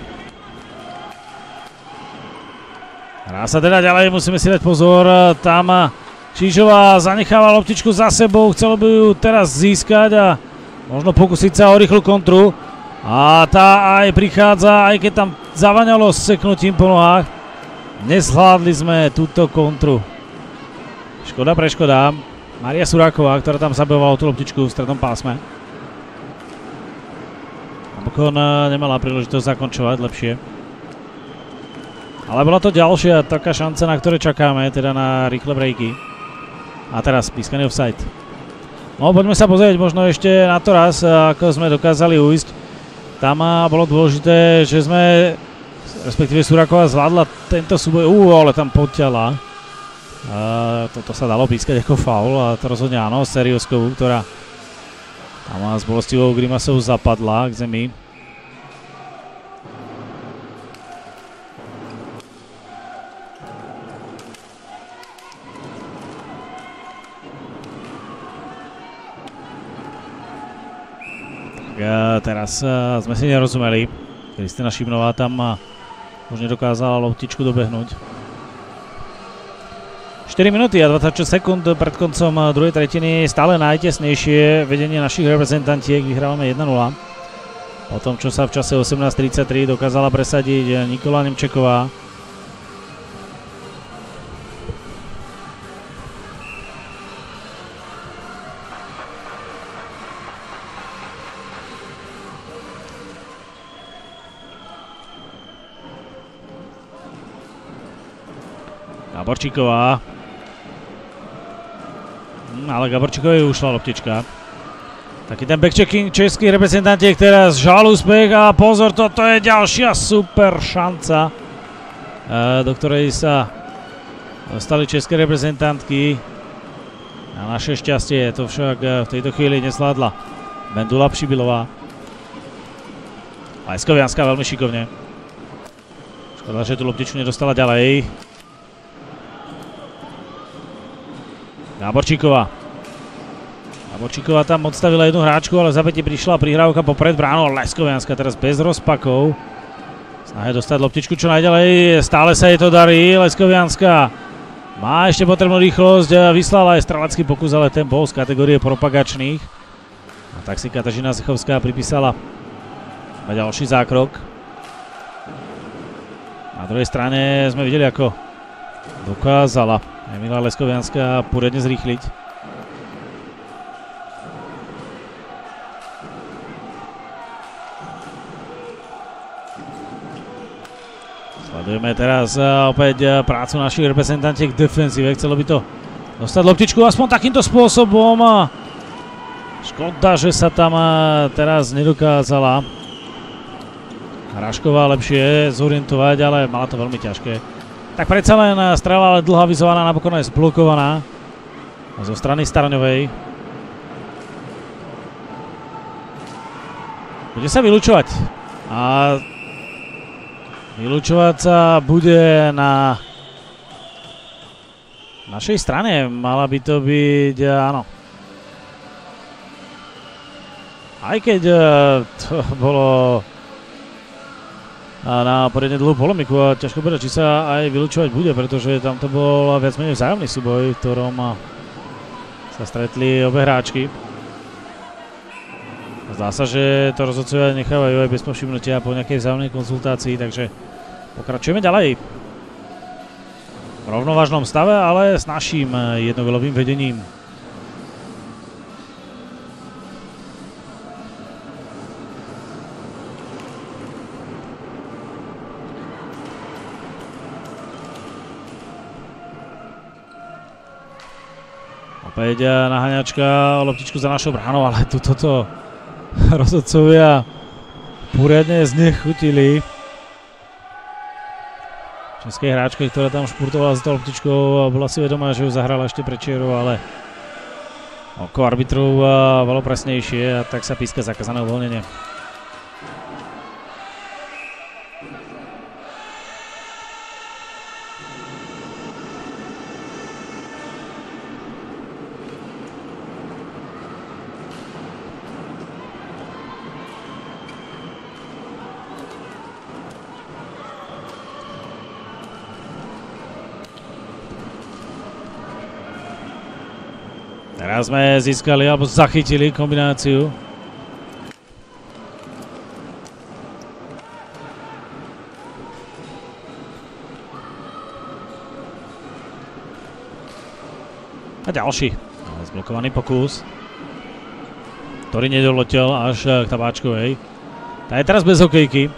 Hrá sa teda ďalej, musíme si dať pozor. Tam Křížová zanecháva loptičku za sebou, chcelo by ju teraz získať a možno pokúsiť sa o rýchlu kontru. A tá aj prichádza, aj keď tam zavaňalo s seknutím po nohách. Nezvládli sme túto kontru. Škoda pre škoda. Mária Suráková, ktorá tam zabojovala tú loptičku v strednom pásme. Napokon nemala príležitosť zakončovať lepšie. Ale bola to ďalšia taká šanca, na ktoré čakáme, teda na rýchle breaky. A teraz pískaný offside. No, poďme sa pozrieť možno ešte na to raz, ako sme dokázali uísť. Tam bolo dôležité, že sme, respektíve Suráková zvládla tento súboj, ale tam poďala. Toto sa dalo pískať ako faul a to rozhodne áno, Serioskovú, ktorá tam s bolestivou grimasou zapadla k zemi. Teraz sme si nerozumeli. Kristina Šimnová tam už nedokázala loptičku dobehnúť. 4 minúty a 26 sekúnd pred koncom druhej tretiny, stále najtesnejšie vedenie našich reprezentantiek, vyhrávame 1-0. Po tom, čo sa v čase 18:33 dokázala presadiť Nikola Nemčeková. Gaborčíková. Ale Gaborčíkovej ušla loptička. Taký ten backchecking českých reprezentantiek teraz, žal úspech a pozor, toto je ďalšia super šanca, do ktorej sa dostali české reprezentantky. Na naše šťastie to však v tejto chvíli nezvládla Bendula Pšibilová. Leskovianská veľmi šikovne. Škoda, že tú loptičku nedostala ďalej. Gaborčíková. Gaborčíková tam odstavila jednu hráčku, ale v zapätí prišla prihrávka popred bránou. Leskovianská teraz bez rozpakov. Snahe dostať loptičku čo najďalej. Stále sa jej to darí. Leskovianská má ešte potrebnú rýchlosť. Vyslala aj strelecký pokus, ale ten bol z kategórie propagačných. A tak si Kateřina Zechovská pripísala ďalší zákrok. Na druhej strane sme videli, ako dokázala Emila Leskovianská poriadne zrýchliť. Sledujeme teraz opäť prácu našich reprezentantiek v defenzíve. Chcelo by to dostať loptičku aspoň takýmto spôsobom. Škoda, že sa tam teraz nedokázala Hrašková lepšie zorientovať, ale mala to veľmi ťažké. Tak predsa len strela, ale dlho avizovaná, napokon je zblokovaná zo strany Starňovej. Bude sa vylučovať. A vylučovať sa bude na našej strane. Mala by to byť, áno. Aj keď to bolo na poriadne dlhú polemiku a ťažko povedať, či sa aj vylučovať bude, pretože tam to bol viac menej vzájomný súboj, v ktorom sa stretli obe hráčky. Zdá sa, že to rozhodcovia nechávajú aj bez povšimnutia po nejakej vzájomnej konzultácii, takže pokračujeme ďalej. V rovnovážnom stave, ale s naším jednogolovým vedením. Opäť naháňačka, loptičku za našou bránou, ale toto rozhodcovia poriadne znechutili českej hráčke, ktorá tam špurtovala za tou loptičkou a bola si vedomá, že ju zahrala ešte pre čieru, ale oko arbitrov bolo presnejšie a tak sa píska zakázané uvoľnenie. Teraz sme získali alebo zachytili kombináciu. A ďalší zblokovaný pokus, ktorý nedoletel až k Tabáčkovej. Tá je teraz bez hokejky.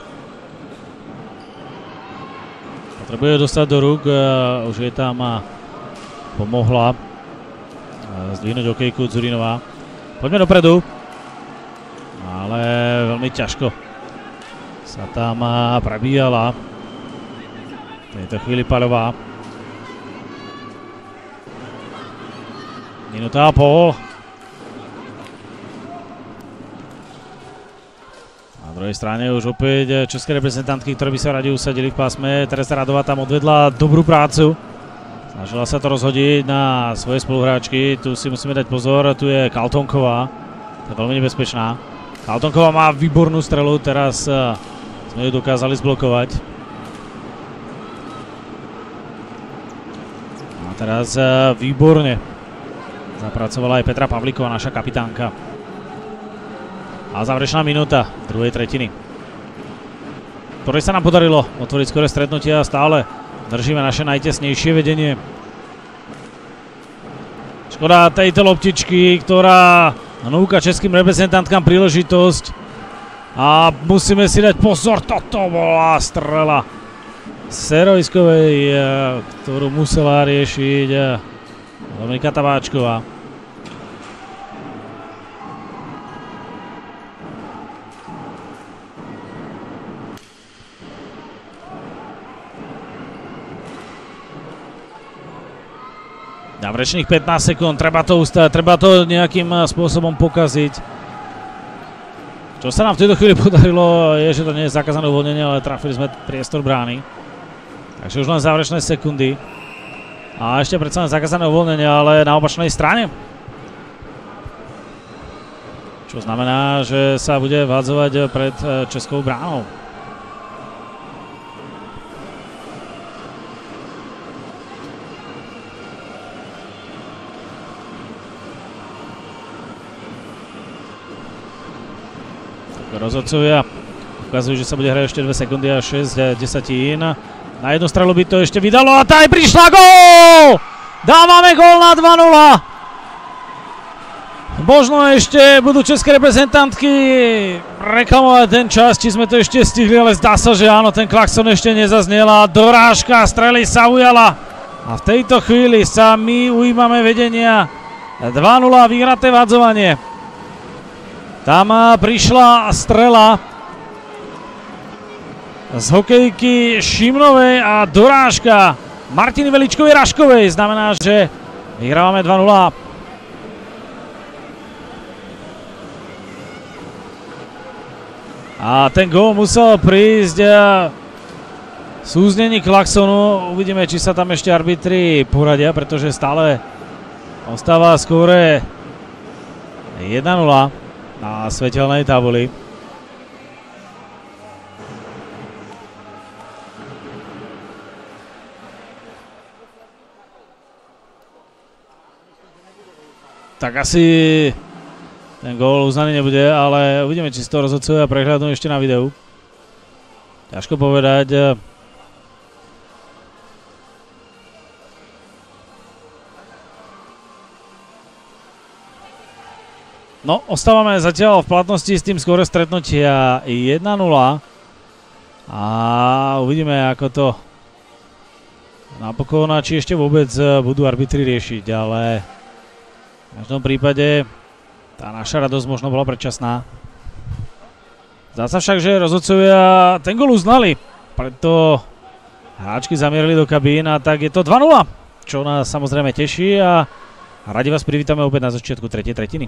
Potrebuje dostať do rúk, už je tam pomohla zdvihnúť hokejku Dzurinová. Poďme dopredu, ale veľmi ťažko sa tam prebíjala v tejto chvíli Paľová. Minúta a pol. Na druhej strane už opäť české reprezentantky, ktoré by sa radi usadili v pásme. Teresa Radová tam odvedla dobrú prácu. Snažila sa to rozhodiť na svoje spoluhráčky. Tu si musíme dať pozor, tu je Kaltonková. To je veľmi nebezpečná. Kaltonková má výbornú strelu, teraz sme ju dokázali zblokovať. A teraz výborne zapracovala aj Petra Pavlíková, naša kapitánka. A záverečná minúta druhej tretiny, ktorej sa nám podarilo otvoriť skore stretnutia a stále držíme naše najtesnejšie vedenie. Škoda tejto loptičky, ktorá núka českým reprezentantkám príležitosť. A musíme si dať pozor, toto bola strela Seroiskovej, ktorú musela riešiť Dominika Tabáčková. Záverečných 15 sekúnd, treba to ustať, treba to nejakým spôsobom pokaziť. Čo sa nám v tejto chvíli podarilo je, že to nie je zakázané uvoľnenie, ale trafili sme priestor brány. Takže už len záverečné sekundy. A ešte predsa len zakázané uvoľnenie, ale na opačnej strane. Čo znamená, že sa bude vhádzovať pred českou bránou. Rozhodcovia ukazujú, že sa bude hrať ešte 2 sekundy a 6 desatín. Na jednu strelu by to ešte vydalo a tá aj prišla, gól! Dávame gól na 2-0. Možno ešte budú české reprezentantky reklamovať ten čas, či sme to ešte stihli, ale zdá sa, že áno, ten klakson ešte nezaznel a dorážka strely sa ujala. A v tejto chvíli sa my ujímame vedenia 2-0 vyhraté vádzovanie. Tam prišla strela z hokejky Šimnovej a dorážka Martiny Veličkovej Raškovej. Znamená, že vyhrávame 2-0. A ten gól musel prísť súznení klaxonu. Uvidíme, či sa tam ešte arbitri poradia, pretože stále ostáva skóre 1-0. Na svetelnej tabuli. Tak asi ten gól uznaný nebude, ale uvidíme, či si to rozhodcovia prehľadnú ešte na videu. Ťažko povedať. No, ostávame zatiaľ v platnosti s tým skóre stretnutia 1-0 a uvidíme, ako to napokon, či ešte vôbec budú arbitri riešiť, ale v každom prípade tá naša radosť možno bola predčasná. Zdá sa však, že rozhodcovia ten gól uznali, preto hráčky zamierili do kabín a tak je to 2-0, čo nás samozrejme teší a radi vás privítame opäť na začiatku tretej tretiny.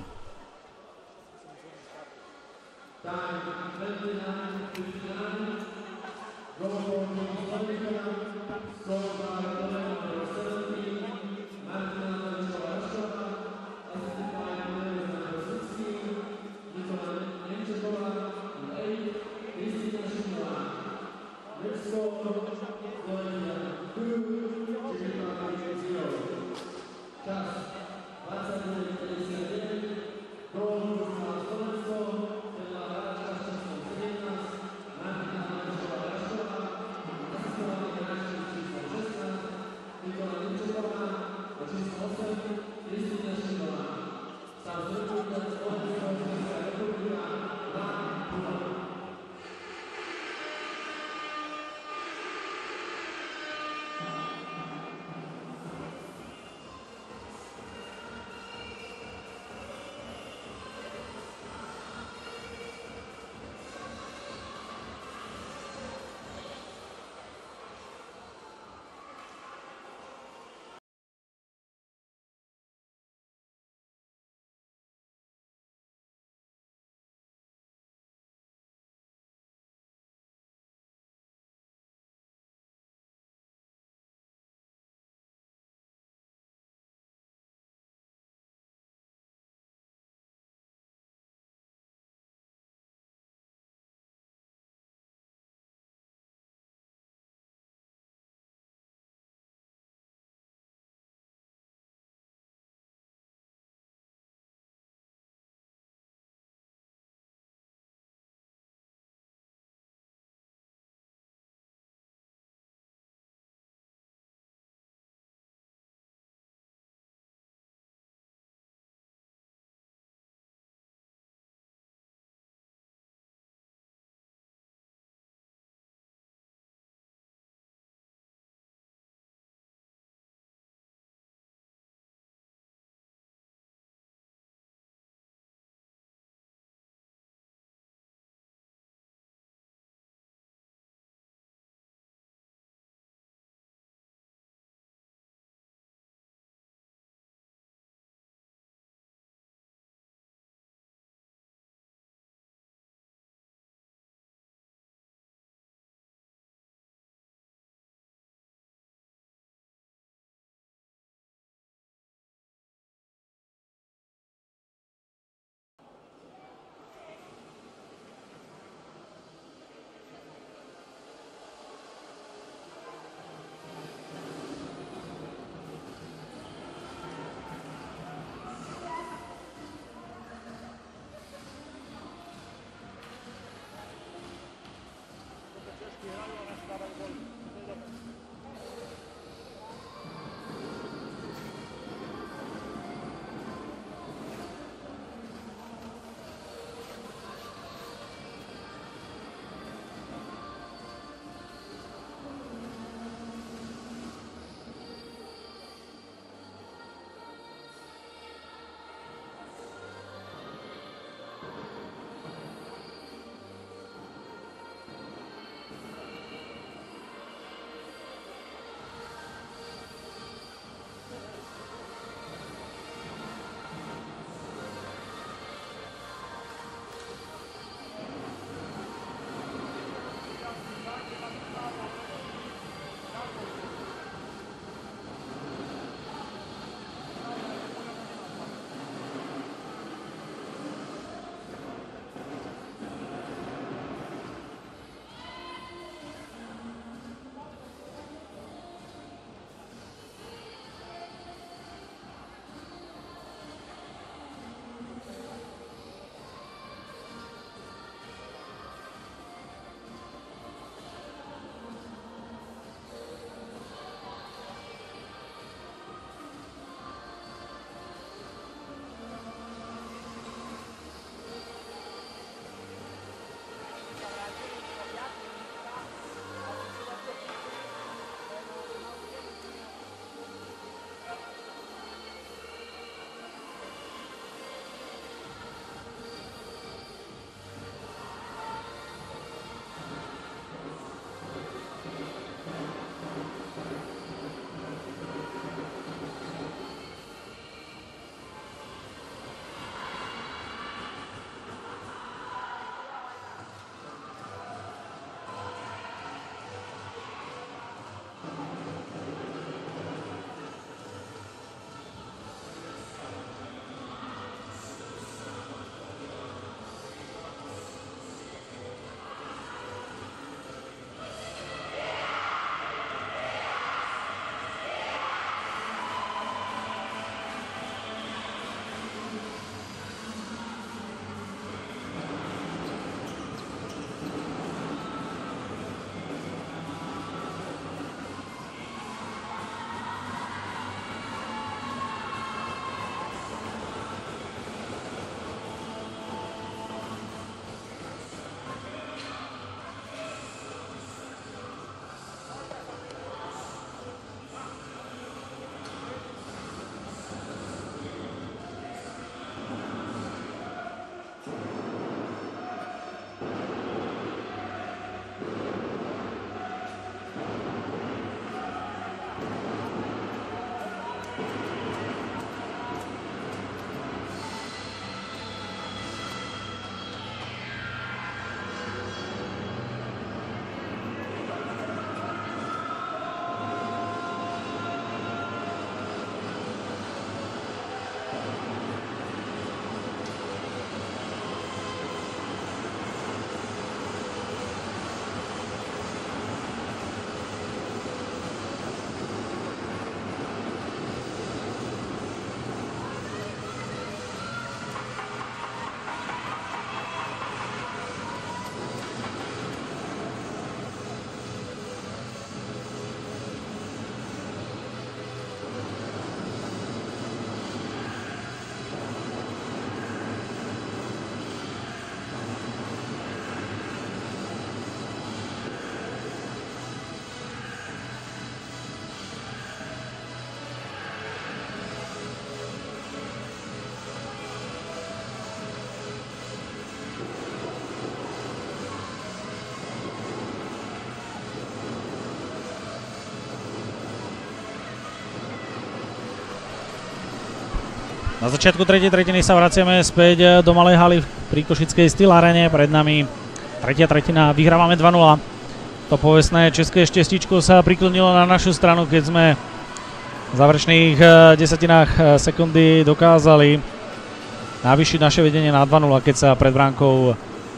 Na začiatku tretej tretiny sa vraciame späť do malej haly pri Košickej Steel Arene. Pred nami tretia tretina, vyhrávame 2-0. To povestné české štestičko sa priklonilo na našu stranu, keď sme v záverečných desatinách sekundy dokázali navýšiť naše vedenie na 2-0, keď sa pred bránkou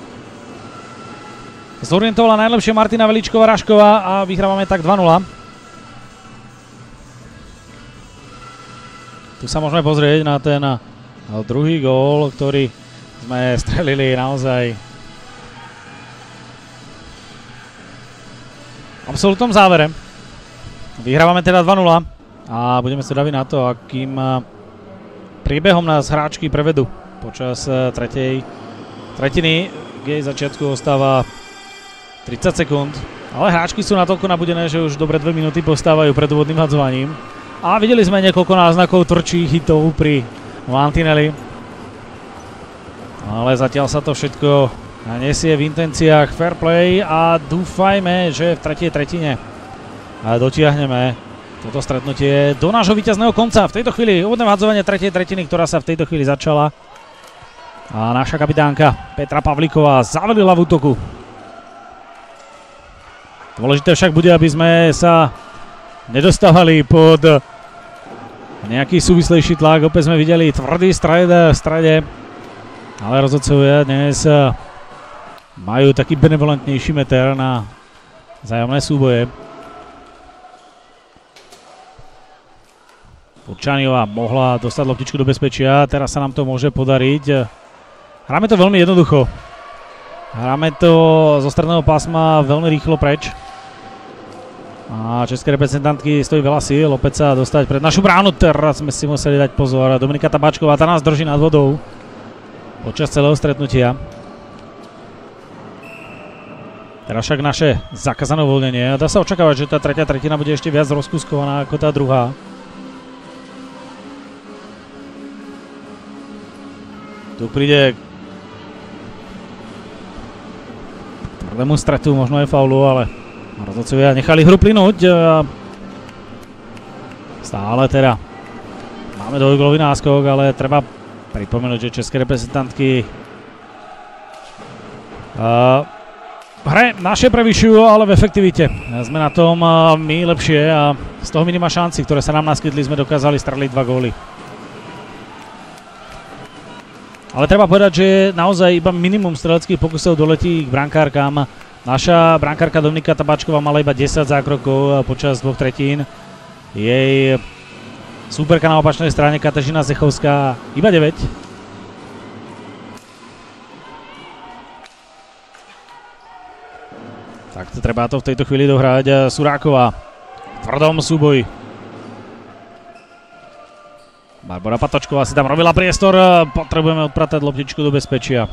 zorientovala najlepšie Martina Veličková-Rašková a vyhrávame tak 2-0. Tu sa môžeme pozrieť na ten druhý gól, ktorý sme strelili naozaj v absolútnom závere. Vyhrávame teda 2-0 a budeme sa daviť na to, akým priebehom nás hráčky prevedú počas tretej tretiny. K jej začiatku ostáva 30 sekúnd, ale hráčky sú natoľko nabudené, že už dobre 2 minúty postávajú pred úvodným hadzovaním. A videli sme niekoľko náznakov tvrdších hitov pri mantineli. Ale zatiaľ sa to všetko nesie v intenciách fair play a dúfajme, že v tretej tretine dotiahneme toto stretnutie do nášho víťazného konca. V tejto chvíli úvodné hadzovanie tretej tretiny, ktorá sa v tejto chvíli začala. A naša kapitánka Petra Pavlíková zavelila v útoku. Dôležité však bude, aby sme sa nedostávali pod nejaký súvislejší tlak. Opäť sme videli tvrdý stred v strede, ale rozhodcovia dnes majú taký benevolentnejší meter na vzájomné súboje. Určaniová mohla dostať loptičku do bezpečia, teraz sa nám to môže podariť. Hráme to veľmi jednoducho. Hráme to zo stredného pásma veľmi rýchlo preč. A české reprezentantky stojí veľa síl opäť sa dostať pred našu bránu. Teraz sme si museli dať pozor. Dominika Tabáčková, tá nás drží nad vodou počas celého stretnutia. Teraz však naše zakázané uvoľnenie. Dá sa očakávať, že tá tretia tretina bude ešte viac rozkuskovaná ako tá druhá. Tu príde k tvrdému stretu, možno aj faulu, ale rozhodcovia nechali hru plynúť. Stále teda máme dvojgólový náskok, ale treba pripomenúť, že české reprezentantky hre naše prevyšujú, ale v efektivite sme na tom my lepšie a z toho minima šanci, ktoré sa nám naskytli, sme dokázali streliť 2 góly. Ale treba povedať, že naozaj iba minimum streleckých pokusov doletí k brankárkám. Naša brankárka Dominika Tabáčková mala iba 10 zákrokov počas 2 tretín. Jej súperka na opačnej strane Kateřina Zechovská iba 9. Tak to treba to v tejto chvíli dohrať. Suráková v tvrdom súboji. Barbora Patočková si tam robila priestor. Potrebujeme odpratať loptičku do bezpečia.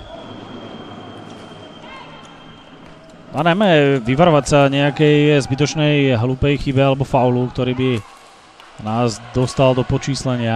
A najmä vyvarovať sa nejakej zbytočnej hlúpej chybe alebo faulu, ktorý by nás dostal do počíslenia.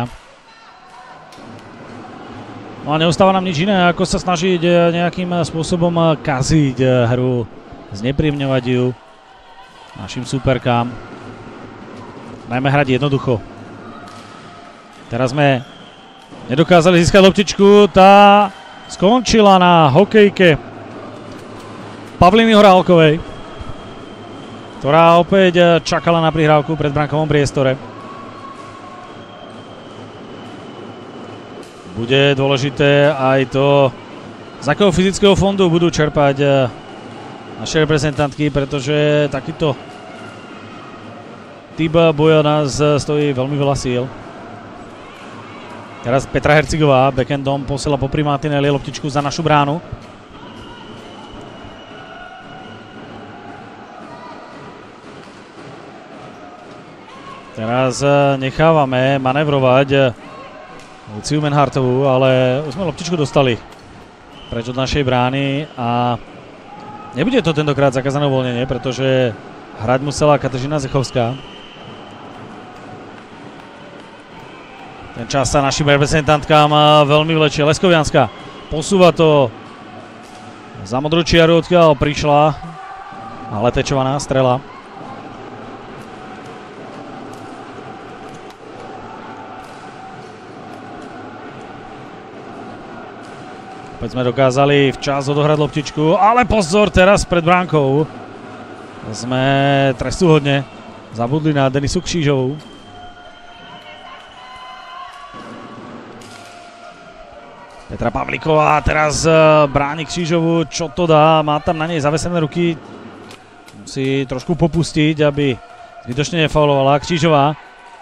No a neostáva nám nič iné, ako sa snažiť nejakým spôsobom kaziť hru, znepríjemňovať ju našim súperkám. Najmä hrať jednoducho. Teraz sme nedokázali získať loptičku, tá skončila na hokejke Pavlíny Horálkovej, ktorá opäť čakala na prihrávku pred bránkovom priestore. Bude dôležité aj to, z akého fyzického fondu budú čerpať naše reprezentantky, pretože takýto typ boja nás stojí veľmi veľa síl. Teraz Petra Hercigová backendom posiela popri mantineli loptičku za našu bránu. Teraz nechávame manevrovať Luciu Menhartovú, ale už sme loptičku dostali preč od našej brány a nebude to tentokrát zakázané uvoľnenie, pretože hrať musela Kateřina Zechovská. Ten čas sa našim reprezentantkám veľmi vlečie. Leskovianská posúva to za modrú čiaru, odkiaľ prišla, ale tečovaná strela. Opäť sme dokázali včas odohrať loptičku, ale pozor, teraz pred bránkou sme trestuhodne zabudli na Denisu Křížovú. Petra Pavlíková teraz bráni Křížovú, čo to dá, má tam na nej zavesené ruky, musí trošku popustiť, aby zbytočne nefaulovala Křížová.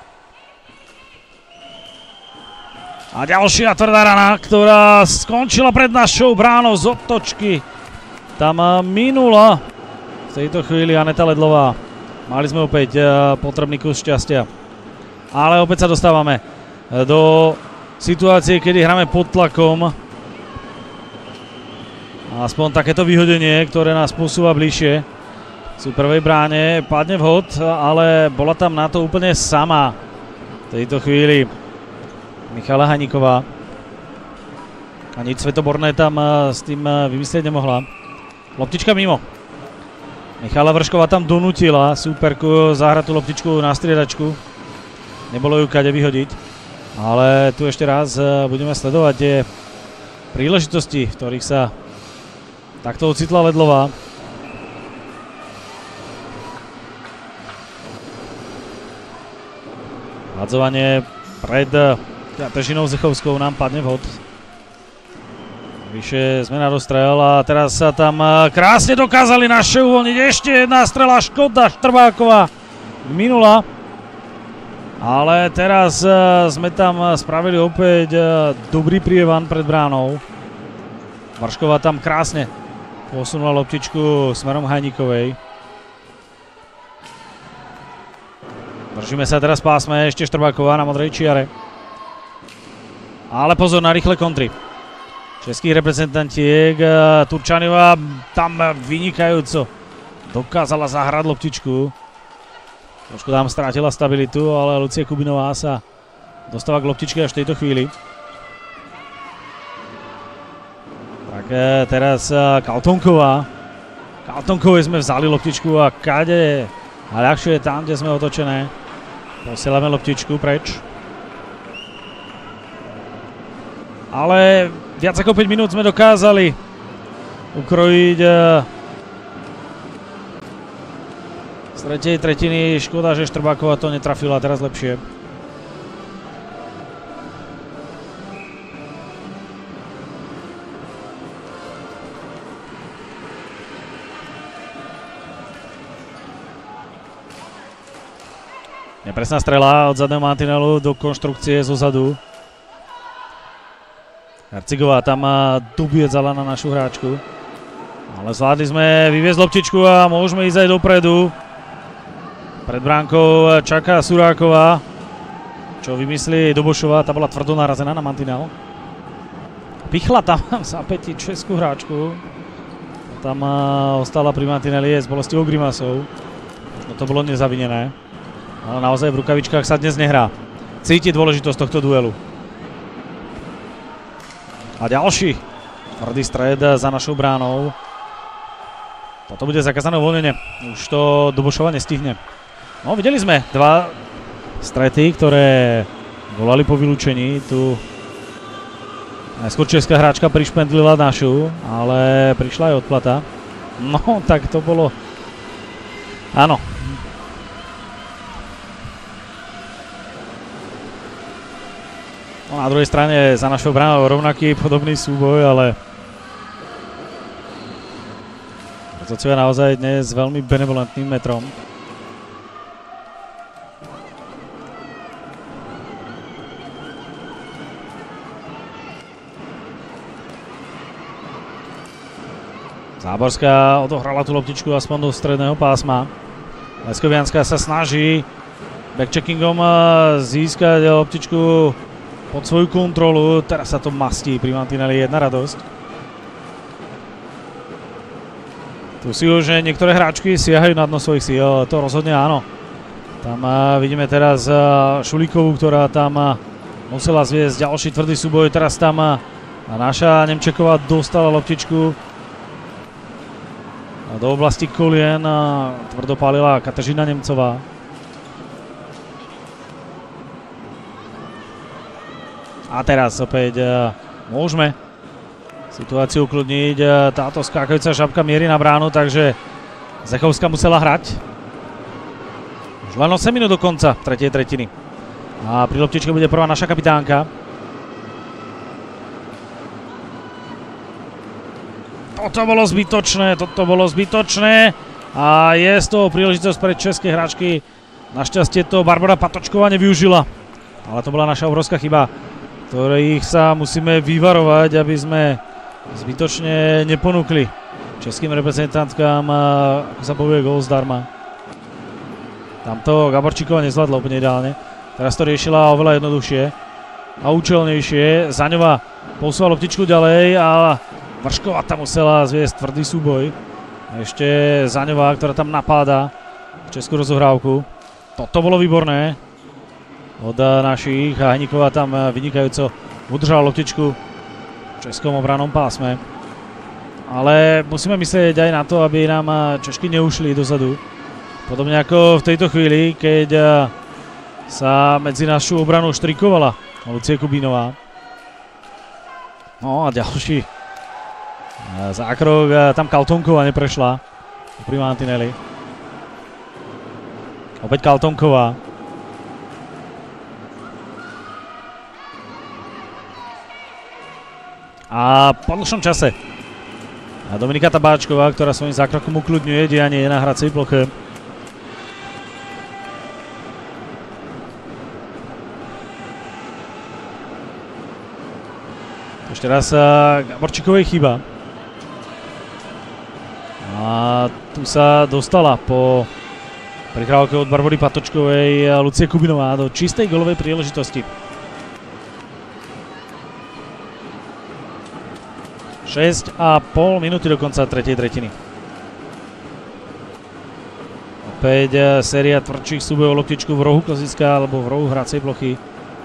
A ďalšia tvrdá rana, ktorá skončila pred našou bránou z otočky. Tam minula v tejto chvíli Aneta Ledlová. Mali sme opäť potrebný kus šťastia. Ale opäť sa dostávame do situácie, kedy hráme pod tlakom. Aspoň takéto vyhodenie, ktoré nás posúva bližšie. V prvej bráne padne vhod, ale bola tam na to úplne sama v tejto chvíli Michala Haníková. A nič svetoborné tam s tým vymyslieť nemohla. Loptička mimo. Michala Vršková tam donútila súperku zahrať tú loptičku na striedačku. Nebolo ju kade vyhodiť. Ale tu ešte raz budeme sledovať tie príležitosti, v ktorých sa takto ocitla Ledlová. Hadzovanie pred Kateřinou Zechovskou, nám padne vhod. Vyššie zmena do strel a teraz sa tam krásne dokázali naše uvoľniť. Ešte jedna strela, škoda, Štrbáková minula. Ale teraz sme tam spravili opäť dobrý prievan pred bránou. Vršková tam krásne posunula loptičku smerom Haníkovej. Držíme sa teraz v pásme, ešte Štrbáková na modrej čiare. Ale pozor na rýchle kontry českých reprezentantiek. Turčaniová tam vynikajúco dokázala zahrať loptičku. Trošku tam strátila stabilitu, ale Lucie Kubinová sa dostáva k loptičke až v tejto chvíli. Tak teraz Kaltonková. Kaltonkovej sme vzali loptičku a kade a ľahšie je tam, kde sme otočené. Posielame loptičku preč. Ale viac ako 5 minút sme dokázali ukrojiť z tretej tretiny. Škoda, že Štrbáková to netrafila, teraz lepšie. Nepresná strela od zadného mantinelu do konštrukcie zo zadu. Hercigová tam dubiecala na našu hráčku. Ale zvládli sme vyviesť loptičku a môžeme ísť aj dopredu. Pred bránkou čaká Suráková. Čo vymyslí Dobošová, tá bola tvrdo narazená na mantinel. Pichla tam zapätiť českú hráčku. Tam ostala pri mantineli s bolestivou grimasou. Možno to bolo nezavinené. Ale naozaj v rukavičkách sa dnes nehrá. Cíti dôležitosť tohto duelu. A ďalší tvrdý stred za našou bránou. Toto bude zakázané uvoľnenie. Už to Dobošova nestihne. No, videli sme dva strety, ktoré volali po vylúčení. Tu najskôr česká hráčka prišpendlila našu, ale prišla aj odplata. No, tak to bolo... Áno. No, na druhej strane za našou bránou rovnaký podobný súboj, ale rozhodcovia naozaj dnes s veľmi benevolentným metrom. Záborská odohrala tú loptičku aspoň do stredného pásma. Leskovianská sa snaží backcheckingom získať loptičku pod svoju kontrolu. Teraz sa to mastí pri mantineli, jedna radosť. Tu si už niektoré hráčky siahajú na dno svojich síl, to rozhodne áno. Tam vidíme teraz Šulíkovú, ktorá tam musela zviesť ďalší tvrdý súboj. Teraz tam naša Nemčeková dostala loptičku do oblasti kolien. Tvrdo pálila Kateřina Nemcová. A teraz opäť môžeme situáciu ukludniť. Táto skákajúca žabka mierí na bránu, takže Zechovská musela hrať. Už len 8 minút do konca tretej tretiny. A pri loptičke bude prvá naša kapitánka. Toto bolo zbytočné a je z toho príležitosť pre české hráčky. Našťastie to Barbora Patočková nevyužila, ale to bola naša obrovská chyba, ktorých sa musíme vyvarovať, aby sme zbytočne neponúkli českým reprezentantkám, ako sa povie, gól zdarma. Tamto Gaborčíková nezvládla úplne ideálne, teraz to riešila oveľa jednoduchšie a účelnejšie. Zaňová posúva loptičku ďalej a Vršková tam musela zviesť tvrdý súboj. Ešte Zaňová, ktorá tam napáda českú rozohrávku. Toto bolo výborné od našich a Heníková tam vynikajúco udržala loptičku v českom obrannom pásme. Ale musíme myslieť aj na to, aby nám Češky neušli dozadu. Podobne ako v tejto chvíli, keď sa medzi našu obranu štrikovala Lucie Kubínová. No a ďalší zákrok, tam Kaltonková neprešla pri mantineli. Opäť Kaltonková. A po dlhšom čase Dominika Tabáčková, ktorá svojím zákrokom ukludňuje dianie na hracej ploche. Ešte raz Gaborčíkovej chyba. A tu sa dostala po prihrávke od Barbory Patočkovej Lucie Kubinová do čistej golovej príležitosti. 6,5 minúty do konca tretej tretiny. Opäť séria tvrdších súbojov loptičku v rohu klasiska alebo v rohu hracej plochy.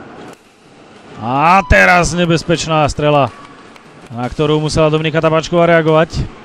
A teraz nebezpečná strela, na ktorú musela Dominika Tabáčková reagovať.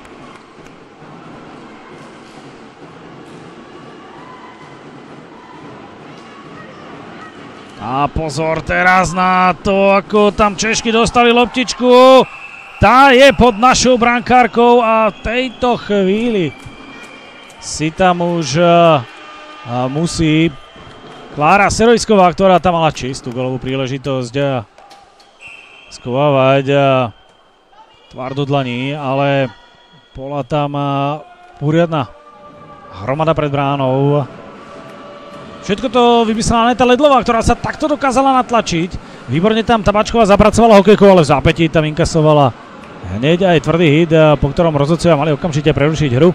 A pozor teraz na to, ako tam Češky dostali loptičku. Tá je pod našou brankárkou a v tejto chvíli si tam už musí Klára Serojsková, ktorá tam mala čistú golovú príležitosť, skovávať tvár do dlaní, ale bola tam poriadna hromada pred bránou. Všetko to vymyslela Aneta Ledlová, ktorá sa takto dokázala natlačiť. Výborne tam Tabáčková zapracovala hokejkou, ale v zápätí tam inkasovala hneď aj tvrdý hit, po ktorom rozhodcovia mali okamžite prerušiť hru.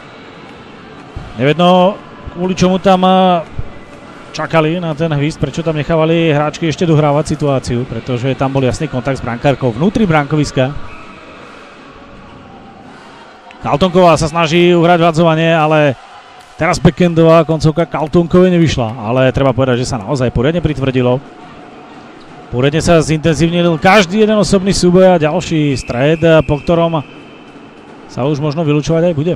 Nevedno, kvôli čomu tam čakali na ten hvist, prečo tam nechávali hráčky ešte dohrávať situáciu, pretože tam bol jasný kontakt s brankárkou vnútri bránkoviska. Kaltonková sa snaží uhrať vadzovanie, ale teraz backendová koncovka Kaltonkovej nevyšla, ale treba povedať, že sa naozaj poriadne pritvrdilo. Poriadne sa zintenzívnil každý jeden osobný súboj a ďalší stred, po ktorom sa už možno vylučovať aj bude.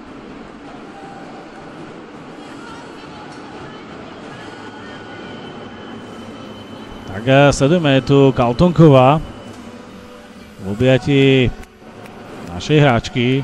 Tak sledujeme tu Kaltonková v objatí našej hráčky.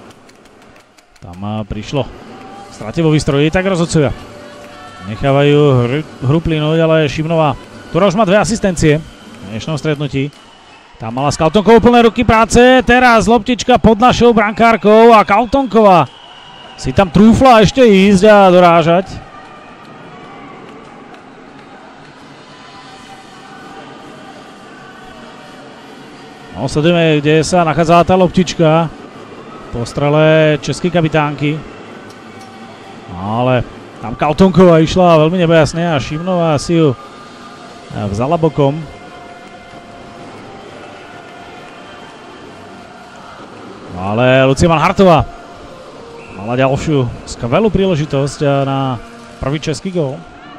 Tam prišlo strate vo výstroji, tak rozhodcovia nechávajú hru plynúť, ale Šimnová, ktorá už má 2 asistencie v dnešnom stretnutí. Tam mala s Kaltonkovou plné ruky práce, teraz loptička pod našou brankárkou a Kaltonková si tam trúfla ešte ísť a dorážať. No, sledujeme, kde sa nachádzala tá loptička po strele českej kapitánky. Ale tam Kaltonková išla veľmi nebojasne a Šimnová si ju vzala bokom. Ale Lucia Manhartová mala ďalšiu skvelú príležitosť na prvý český gól.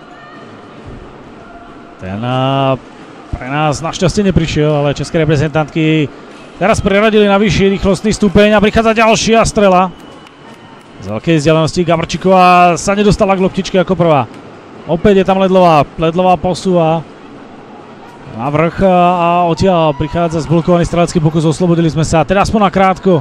Ten pre nás našťastie neprišiel, ale české reprezentantky teraz preradili na vyšší rýchlostný stupeň a prichádza ďalšia strela. Z veľkej vzdialenosti Gaborčíková sa nedostala k loptičke ako prvá. Opäť je tam Ledlová. Ledlová posúva na vrch a odtiaľ prichádza zblokovaný strelecký pokus, oslobodili sme sa, teda aspoň na krátko.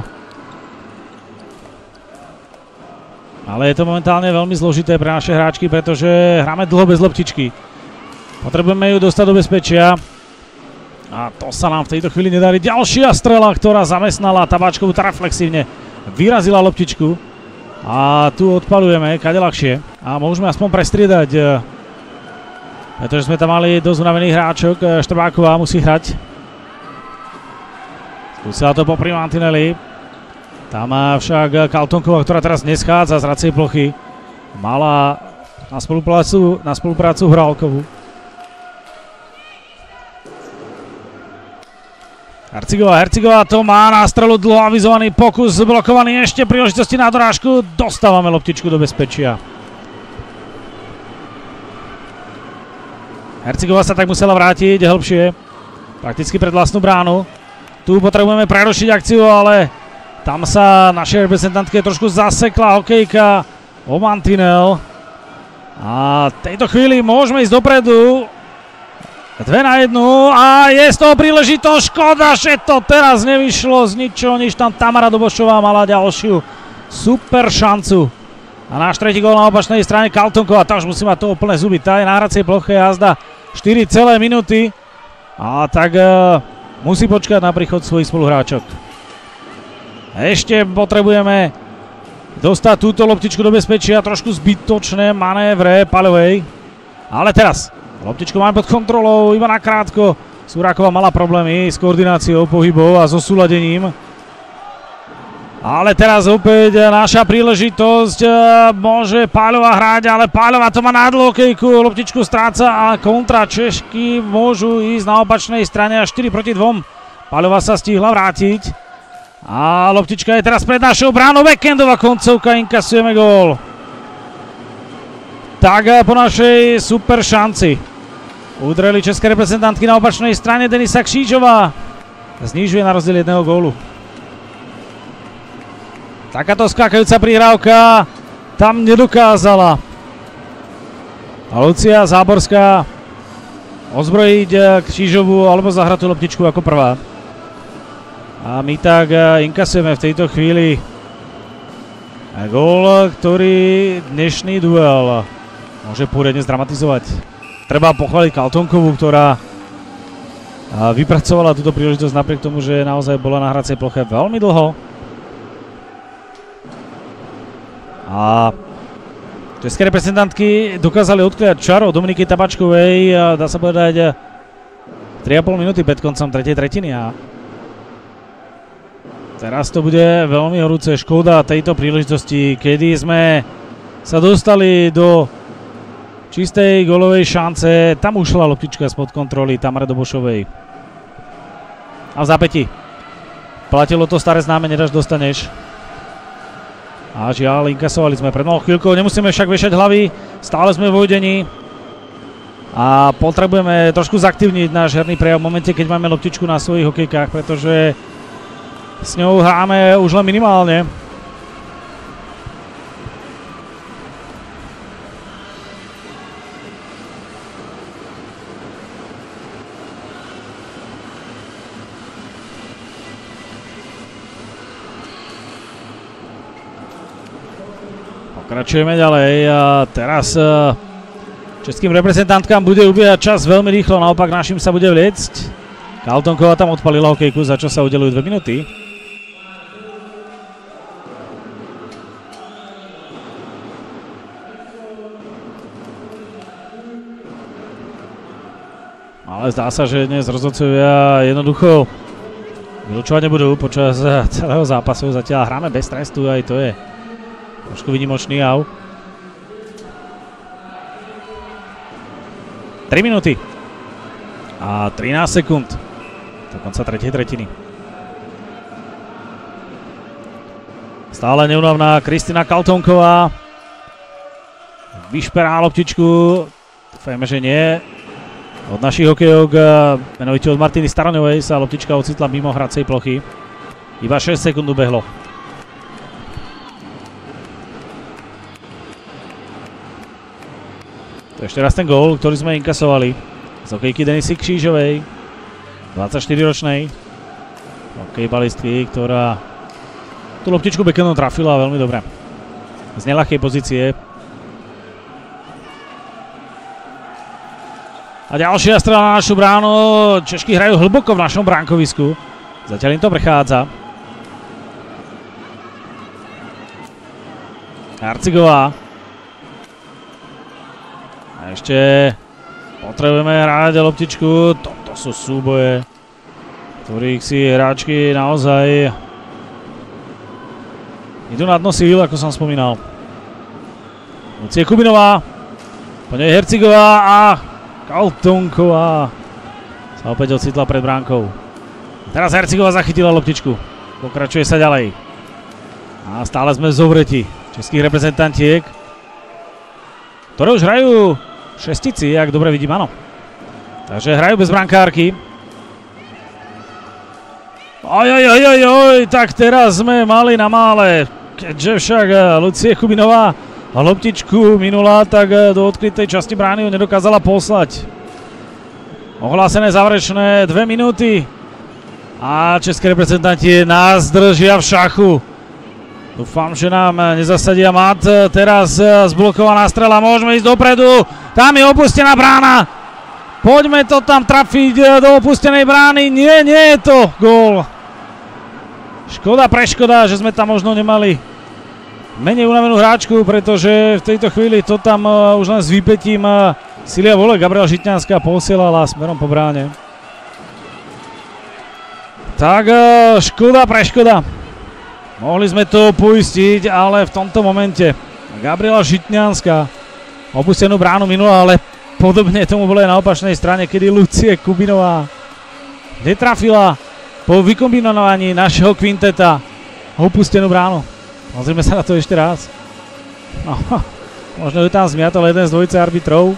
Ale je to momentálne veľmi zložité pre naše hráčky, pretože hráme dlho bez loptičky. Potrebujeme ju dostať do bezpečia. A to sa nám v tejto chvíli nedarí. Ďalšia strela, ktorá zamestnala Tabáčkovú, tá reflexívne vyrazila loptičku. A tu odpalujeme, kade ľahšie. A môžeme aspoň prestriedať, pretože sme tam mali dosť unavených hráčok. Štrbáková musí hrať. Skúsila to popri mantineli. Tam však Kaltonková, ktorá teraz neschádza z hracej plochy, mala na spoluprácu Hrálkovú. Hercigová to má na strelu, dlho avizovaný pokus, blokovaný, ešte príležitosti na dorážku, dostávame loptičku do bezpečia. Hercigová sa tak musela vrátiť hlbšie, prakticky pred vlastnú bránu. Tu potrebujeme prerušiť akciu, ale tam sa našej reprezentantke trošku zasekla hokejka o mantinel. A v tejto chvíli môžeme ísť dopredu. 2-1 a je z toho príležitosť. Škoda, že to teraz nevyšlo z ničoho nič. Tam Tamara Dobošová mala ďalšiu super šancu. A náš tretí gól na opačnej strane Kaltonková, tá už musí mať to úplné zuby. Tá je na hracej ploche, jazda 4 celé minúty. A tak musí počkať na príchod svojich spoluhráčok. Ešte potrebujeme dostať túto loptičku do bezpečia, trošku zbytočné manévre Paľovej. Ale teraz loptičku máme pod kontrolou, iba nakrátko. Suráková mala problémy s koordináciou pohybov a so súladením. Ale teraz opäť naša príležitosť, môže Páľová hrať, ale Páľová to má na dlhokejku, loptičku stráca a kontra Češky môžu ísť na opačnej strane a 4-2. Páľová sa stihla vrátiť a loptička je teraz pred našou bránou, backendová koncovka, inkasujeme gól. Tak po našej super šanci udreli české reprezentantky na opačnej strane, Denisa Kšíčová znižuje na rozdiel 1 gólu. Takáto skákajúca prihrávka tam nedokázala a Lucia Záborská ozbrojiť Kšížovú alebo zahrať tú loptičku ako prvá. A my tak inkasujeme v tejto chvíli gól, ktorý dnešný duel môže poriadne zdramatizovať. Treba pochváliť Kaltonkovú, ktorá vypracovala túto príležitosť napriek tomu, že naozaj bola na hracej ploche veľmi dlho. A české reprezentantky dokázali odkliať čaro Dominiky Tabačkovej, dá sa povedať 3,5 minúty pred koncom tretej tretiny. A teraz to bude veľmi horúce, škoda tejto príležitosti, kedy sme sa dostali do čistej gólovej šance. Tam ušla loptička spod kontroly Tamare Dobošovej. A v zápäti platilo to staré známe, nedáš, dostaneš. A žiaľ, inkasovali sme pred malou chvíľkou, nemusíme však vešať hlavy, stále sme v vojdení. A potrebujeme trošku zaktivniť náš herný prejav v momente, keď máme loptičku na svojich hokejkách, pretože s ňou hráme už len minimálne. Pokračujeme ďalej a teraz českým reprezentantkám bude ubiehať čas veľmi rýchlo, naopak našim sa bude vliecť. Kaltonková tam odpalila hokejku, za čo sa udelujú 2 minúty. Ale zdá sa, že dnes rozhodcovia jednoducho vylučovať nebudú počas celého zápasu. Zatiaľ hráme bez trestu, aj to je trošku výnimočný jav. 3 minúty a 13 sekúnd do konca tretej tretiny. Stále neúnavná Kristina Kaltonková vyšperá loptičku, dúfajme, že nie. Od našich hokejok, menovite od Martiny Staroňovej, sa loptička ocitla mimo hracej plochy. Iba 6 sekúnd ubehlo. Ešte raz ten gól, ktorý sme inkasovali. z hokejky Denisy Křížovej, 24-ročnej hokejbalistky, ktorá tú loptičku backhandom trafila veľmi dobre. Z neľahkej pozície. A ďalšia strana na našu bránu. Češky hrajú hlboko v našom bránkovisku. Zatiaľ im to prechádza. Harcigová. A ešte potrebujeme hrať loptičku. Toto sú súboje, ktorých si hráčky naozaj idú na dno síl, ako som spomínal. Lucie Kubinová. Po nej Hercigová a Kaltonková sa opäť ocitla pred bránkou. Teraz Hercigová zachytila loptičku. Pokračuje sa ďalej. A stále sme v zovreti českých reprezentantiek, ktoré už hrajú šestici, ak dobre vidím, áno. Takže hrajú bez brankárky. Oj, tak teraz sme mali na mále. Keďže však Lucie Kubinová loptičku minula, tak do odkrytej časti brány ju nedokázala poslať. Ohlásené záverečné 2 minúty. A české reprezentanti nás držia v šachu. Dúfam, že nám nezasadia mat. Teraz zblokovaná strela, môžeme ísť dopredu. Tam je opustená brána. Poďme to tam trafiť do opustenej brány. Nie je to gól. Škoda, že sme tam možno nemali menej unavenú hráčku, pretože v tejto chvíli to tam už len s výpätím Silia Vole, Gabriela Žitňanská posielala smerom po bráne. Tak škoda. Mohli sme to poistiť, ale v tomto momente Gabriela Žitňanská opustenú bránu minula, ale podobne tomu bolo aj na opačnej strane, kedy Lucie Kubinová netrafila po vykombinovaní našeho kvinteta opustenú bránu. Pozrime sa na to ešte raz. No, možno ju tam zmiatol jeden z dvojice arbitrov.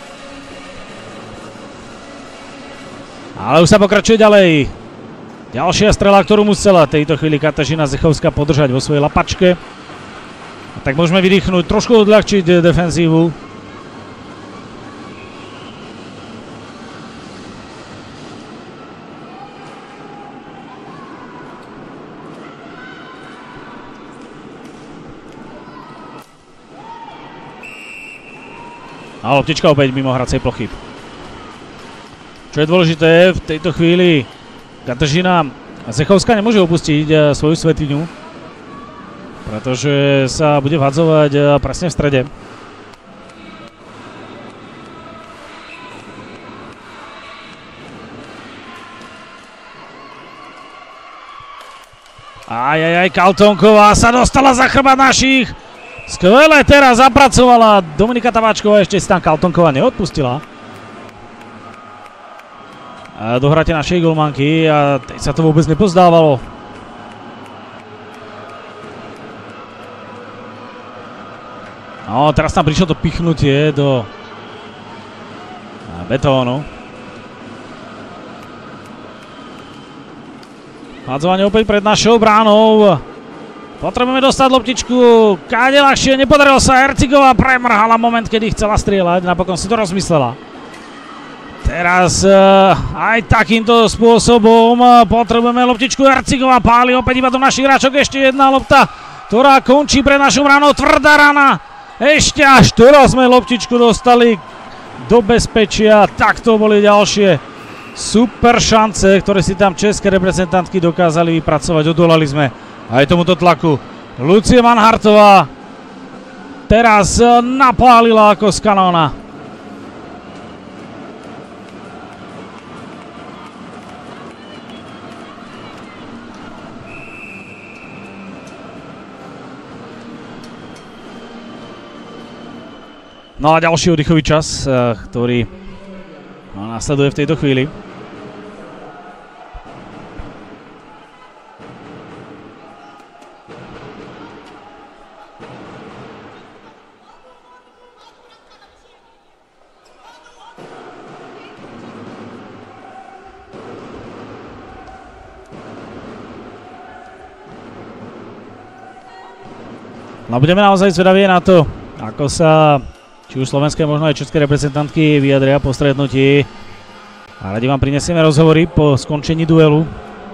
Ale už sa pokračuje ďalej. Ďalšia strela, ktorú musela tejto chvíli Katežina Zechovská podržať vo svojej lapačke. A tak môžeme vydýchnuť, trošku odľahčiť defenzívu. A loptička opäť mimo hracej plochy. Čo je dôležité, v tejto chvíli Katežina Zechovská nemôže opustiť svoju svetiňu, pretože sa bude vhadzovať presne v strede. Kaltonková sa dostala za chrbát našich. Skvelé teraz zapracovala Dominika Taváčková, ešte si tam Kaltonková neodpustila. Dohráte našej golmanky a teď sa to vôbec nepozdávalo. No, teraz tam prišlo to pichnutie do betónu. Hádzovanie opäť pred našou bránou. Potrebujeme dostať loptičku, káde ľahšie, nepodarilo sa, Hercigová premrhala moment, kedy chcela strieľať, napokon si to rozmyslela. Teraz aj takýmto spôsobom potrebujeme loptičku, Hercigová páli opäť iba do našich hráčok, ešte jedna lopta, ktorá končí pred našou bránou, tvrdá rana, ešte až teraz sme loptičku dostali do bezpečia, tak to boli ďalšie super šance, ktoré si tam české reprezentantky dokázali vypracovať, odolali sme aj tomuto tlaku. Lucie Manhartová teraz napálila ako z kanóna. No a ďalší oddychový čas, ktorý nasleduje v tejto chvíli. No budeme naozaj zvedaví na to, ako sa či už slovenské, možno aj české reprezentantky vyjadria po stretnutí A radi vám prinesieme rozhovory po skončení duelu.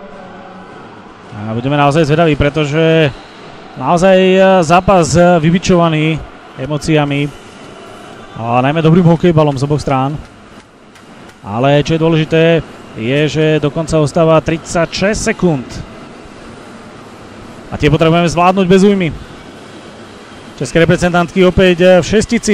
A budeme naozaj zvedaví, pretože naozaj zápas vybičovaný emóciami a najmä dobrým hokejbalom z oboch strán. Ale čo je dôležité, je, že dokonca ostáva 36 sekúnd. A tie potrebujeme zvládnuť bez újmy. České reprezentantky opäť v šestici.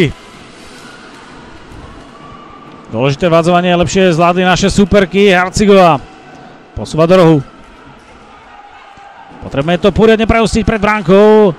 Dôležité vádzovanie, lepšie zvládli naše superky. Harcigová posúva do rohu. Potrebujeme to poriadne prehustiť pred bránkou.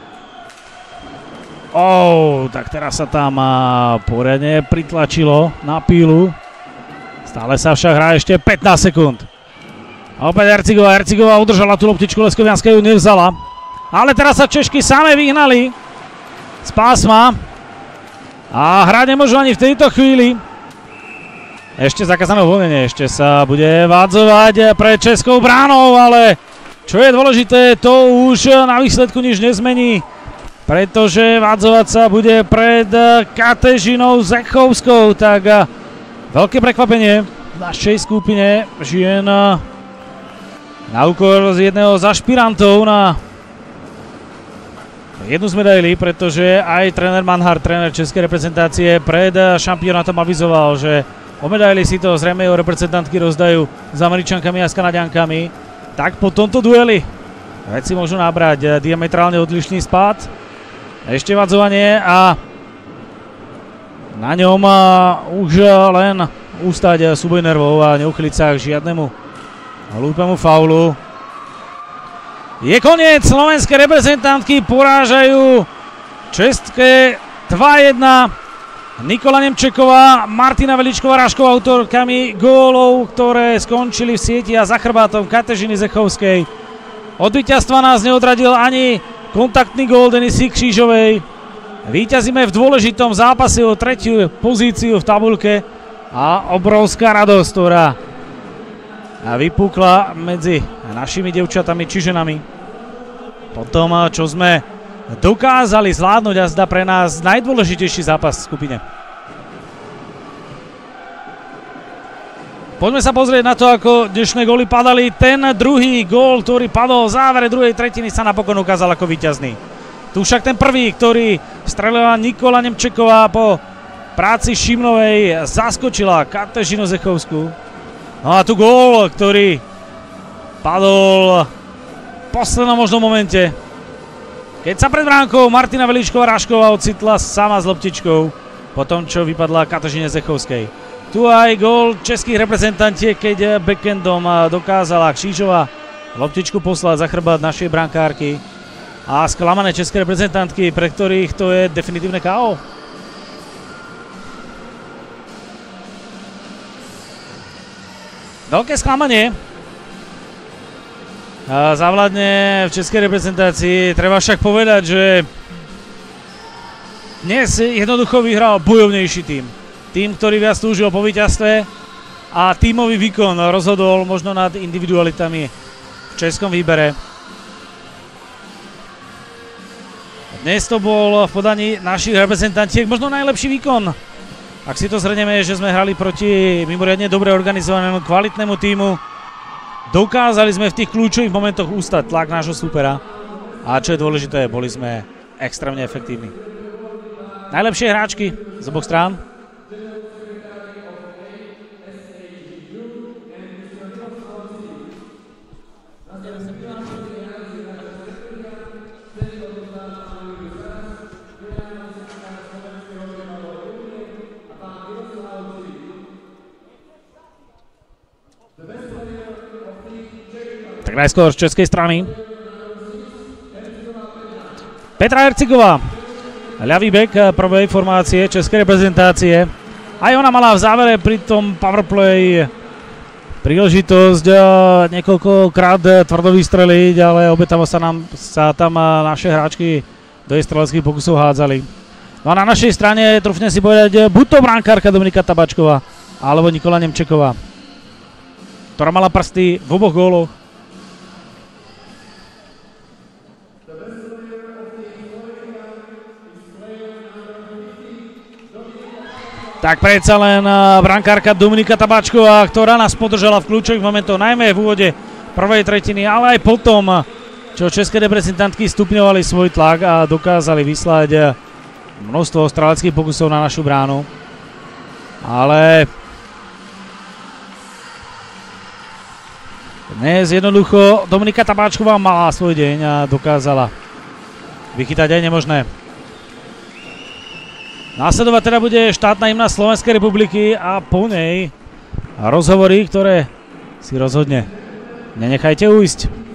Tak teraz sa tam poriadne pritlačilo na pílu. Stále sa však hrá ešte 15 sekúnd. Opäť Hercigová udržala tú loptičku, Leskovianská ju nevzala. Ale teraz sa Češky same vyhnali z pásma. A hrať nemôžu ani v tejto chvíli. Ešte zakázané uvoľnenie, ešte sa bude vádzovať pred českou bránou, ale čo je dôležité, to už na výsledku nič nezmení, pretože vádzovať sa bude pred Katežinou Zechovskou, tak veľké prekvapenie v našej skupine žien na úkor z jedného z ašpirantov na jednu z medailí, pretože aj tréner Manhart, tréner českej reprezentácie, pred šampionátom avizoval, že o medaily si to zrejme jeho reprezentantky rozdajú s Američankami a s Kanaďankami. Tak po tomto dueli veci môžu nabrať diametrálne odlišný spád. Ešte vadzovanie a na ňom už len ustať súboj nervov a neuchyliť sa k žiadnemu hlúpemu faulu. Je koniec, slovenské reprezentantky porážajú české 2-1. Nikola Nemčeková, Martina Veličková-Rašková autorkami gólov, ktoré skončili v sieti a za chrbátom Katežiny Zechovskej. Od víťazstva nás neodradil ani kontaktný gól Denisy Křížovej. Víťazíme v dôležitom zápase o 3. pozíciu v tabuľke a obrovská radosť, ktorá vypukla medzi našimi devčatami či ženami. Po tom, čo sme dokázali zvládnuť a zda pre nás najdôležitejší zápas v skupine. Poďme sa pozrieť na to, ako dnešné góly padali. Ten druhý gól, ktorý padol v závere druhej tretiny, sa napokon ukázal ako víťazný. Tu však ten prvý, ktorý strelila Nikola Nemčeková po práci Šimnovej, zaskočila Katežinu Zechovskú. No a tu gól, ktorý padol v poslednom možnom momente, keď sa pred bránkou Martina Veličková-Rašková ocitla sama s loptičkou po tom, čo vypadla Katežine Zechovskej. Tu aj gól českých reprezentantiek, keď backendom dokázala Křížová loptičku poslať za chrbát našej brankárky. A sklamané české reprezentantky, pre ktorých to je definitívne KO. Veľké sklamanie zavládne v českej reprezentácii. Treba však povedať, že dnes jednoducho vyhral bojovnejší tím. Tím, ktorý viac túžil po víťazstve a tímový výkon rozhodol možno nad individualitami v českom výbere. Dnes to bol v podaní našich reprezentantiek možno najlepší výkon. Ak si to zhrnieme, že sme hrali proti mimoriadne dobre organizovanému, kvalitnému tímu, dokázali sme v tých kľúčových momentoch ustať tlak nášho supera a čo je dôležité, boli sme extrémne efektívni. Najlepšie hráčky z oboch strán. Tak najskôr z českej strany. Petra Hercigová, ľavý bek prvej formácie českej reprezentácie. Aj ona mala v závere pri tom powerplay príležitosť niekoľkokrát tvrdo vystreliť, ale obetavo sa tam naše hráčky do jej streleckých pokusov hádzali. No a na našej strane, trúfne si povedať, buď to brankárka Dominika Tabačková, alebo Nikola Nemčeková, ktorá mala prsty v oboch góloch. Tak predsa len brankárka Dominika Tabáčková, ktorá nás podržala v kľúčových momentoch, najmä v úvode prvej tretiny, ale aj potom, čo české reprezentantky stupňovali svoj tlak a dokázali vyslať množstvo streleckých pokusov na našu bránu. Ale dnes jednoducho Dominika Tabáčková mala svoj deň a dokázala vychytať aj nemožné. Následovať teda bude štátna hymna Slovenskej republiky a po nej rozhovory, ktoré si rozhodne nenechajte ujsť.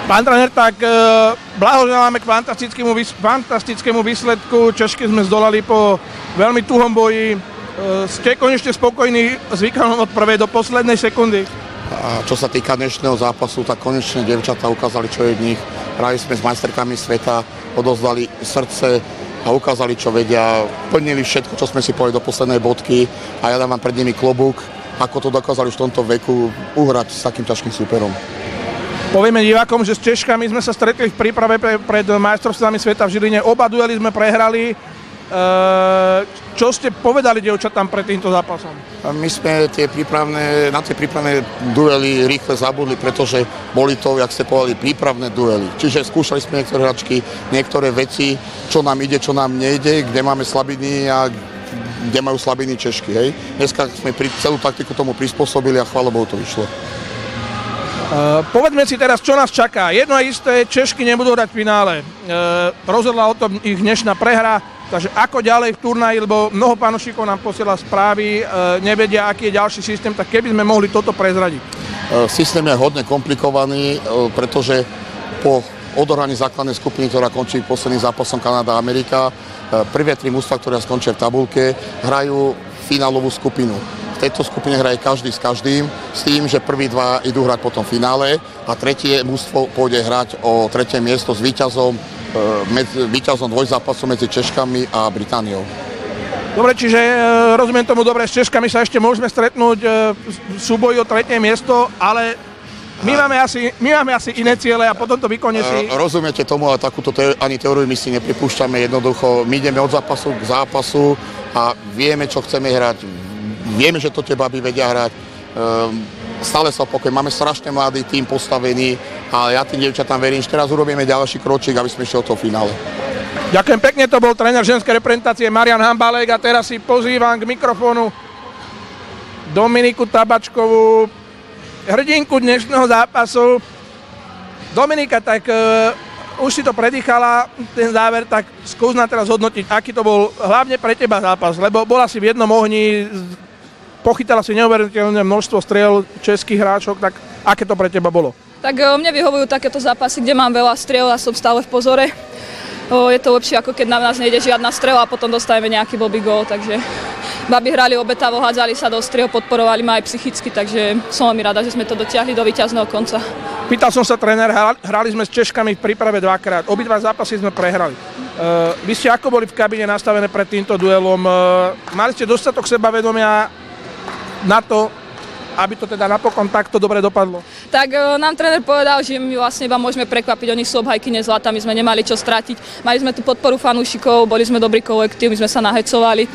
Pán tréner, tak blahoželáme k fantastickému výsledku. Češky sme zdolali po veľmi tuhom boji. Ste konečne spokojní s výkonom od prvej do poslednej sekundy? A čo sa týka dnešného zápasu, tak konečne dievčatá ukázali, čo je v nich. Hrali sme s majsterkami sveta, odozdali srdce a ukázali, čo vedia. Plnili všetko, čo sme si povedali do poslednej bodky a ja dávam pred nimi klobúk, ako to dokázali už v tomto veku uhrať s takým ťažkým súperom. Povieme divákom, že s Češkami sme sa stretli v príprave pred majstrovstvami sveta v Žiline. Oba duely sme prehrali. Čo ste povedali dievčatám pred týmto zápasom? My sme na tie prípravné duely rýchle zabudli, pretože boli to, jak ste povedali, prípravné duely. Čiže skúšali sme niektoré hračky, niektoré veci, čo nám ide, čo nám nejde, kde máme slabiny a kde majú slabiny Češky. Hej? Dneska sme celú taktiku tomu prispôsobili a chvála Bohu to vyšlo. Povedzme si teraz, čo nás čaká. Jedno je isté, Češky nebudú hrať v finále. Rozhodla o tom ich dnešná prehra. Takže ako ďalej v turnaji, lebo mnoho fanúšikov nám posiela správy, nevedia, aký je ďalší systém, tak keby sme mohli toto prezradiť. Systém je hodne komplikovaný, pretože po odohraní základnej skupiny, ktorá končí posledným zápasom Kanada a Amerika, prvé 3 mužstvá, ktoré skončia v tabuľke, hrajú finálovú skupinu. V tejto skupine hraje každý s každým, s tým, že prví 2 idú hrať potom v finále a tretie mužstvo pôjde hrať o tretie miesto s víťazom dvojzápasu medzi Češkami a Britániou. Dobre, čiže rozumiem tomu dobre, s Češkami sa ešte môžeme stretnúť v súboji o tretie miesto, ale my máme asi iné ciele a potom to vykonie si... Rozumiete tomu, ale takúto ani teóriu my si nepripúšťame. Jednoducho, my ideme od zápasu k zápasu a vieme, čo chceme hrať. Vieme, že to tie baby vedia hrať. Stále sa opakujem, máme strašne mladý tím postavený, ale ja tým dievčatám verím, že teraz urobíme ďalší kročík, aby sme išli od toho finále. Ďakujem pekne, to bol tréner ženskej reprezentácie Marian Hambalek a teraz si pozývam k mikrofónu Dominiku Tabačkovú, hrdinku dnešného zápasu. Dominika, tak už si to predýchala, ten záver, tak skús nám teraz hodnotiť, aký to bol hlavne pre teba zápas, lebo bola si v jednom ohni, pochytala si neuveriteľné množstvo striel českých hráčok, tak aké to pre teba bolo? Tak mne vyhovujú takéto zápasy, kde mám veľa striel a som stále v pozore. Je to lepšie, ako keď na nás nejde žiadna strela a potom dostajeme nejaký blbý gól, takže baby hrali obetavo, hádzali sa do striel, podporovali ma aj psychicky, takže som veľmi rada, že sme to dotiahli do víťazného konca. Pýtal som sa tréner, hrali sme s Češkami v príprave 2-krát, obidva zápasy sme prehrali. Vy ste ako boli v kabíne nastavené pred týmto duelom? Mali ste dostatok sebavedomia na to, aby to teda napokon takto dobre dopadlo? Tak nám tréner povedal, že my vlastne iba môžeme prekvapiť, oni sú obhajkyne zlata, my sme nemali čo stratiť. Mali sme tu podporu fanúšikov, boli sme dobrý kolektív, my sme sa nahecovali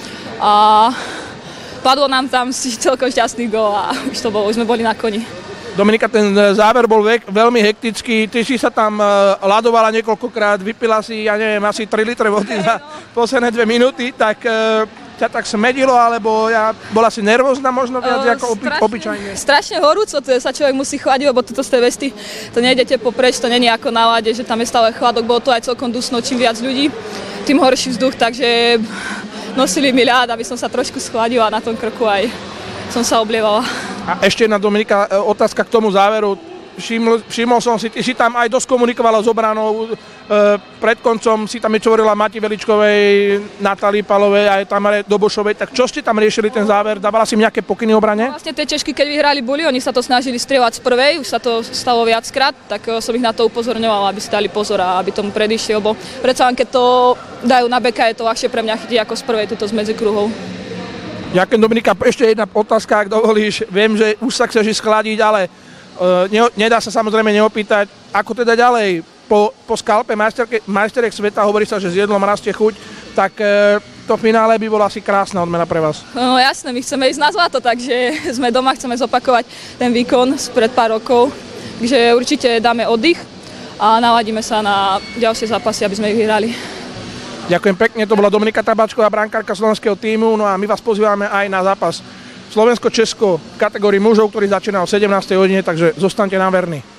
a padlo nám tam celkom šťastný gól a už sme boli na koni. Dominika, ten záver bol veľmi hektický, ty si sa tam ľadovala niekoľkokrát, vypila si, ja neviem, asi 3 litre vody za posledné 2 minúty, tak ťa tak smedilo, alebo bola si nervózna možno viac ako obyčajne? Strašne horúco, to sa človek musí chladiť, lebo toto z tej vesty, to nejdete popreč, to není ako na lade, že tam je stále chladok, bolo to aj celkom dusno, čím viac ľudí, tým horší vzduch, takže nosili mi ľad, aby som sa trošku schladila na tom krku aj som sa oblievala. A ešte jedna, Dominika, otázka k tomu záveru. Všimol som si, ty si tam aj dosť komunikovala s obranou, pred koncom si tam hovorila Mati Veličkovej, Natálii Palovej a aj Tamare Dobošovej, tak čo ste tam riešili ten záver? Dávala si im nejaké pokyny obrane? Vlastne tie Češky, keď vyhrali boli, oni sa to snažili strieľať z prvej, už sa to stalo viackrát, tak som ich na to upozorňovala, aby si dali pozor a aby tomu predišli, lebo predsa len keď to dajú na beka, je to ľahšie pre mňa chytiť ako z prvej túto z medzikruhov. Ďakujem, Dominika, ešte jedna otázka, ak dovolíš, viem, že už sa chceš schladiť, ale nedá sa samozrejme neopýtať, ako teda ďalej. Po skalpe majsteriek sveta hovorí sa, že s jedlom rastie chuť, tak to finále by bola asi krásna odmena pre vás. No jasné, my chceme ísť na zlato, takže sme doma, chceme zopakovať ten výkon spred pár rokov, takže určite dáme oddych a naladíme sa na ďalšie zápasy, aby sme ich vyhrali. Ďakujem pekne, to bola Dominika Tabačková, brankárka slovenského tímu, no a my vás pozývame aj na zápas Slovensko-Česko v kategórii mužov, ktorý začína o 17. hodine, takže zostaňte nám verní.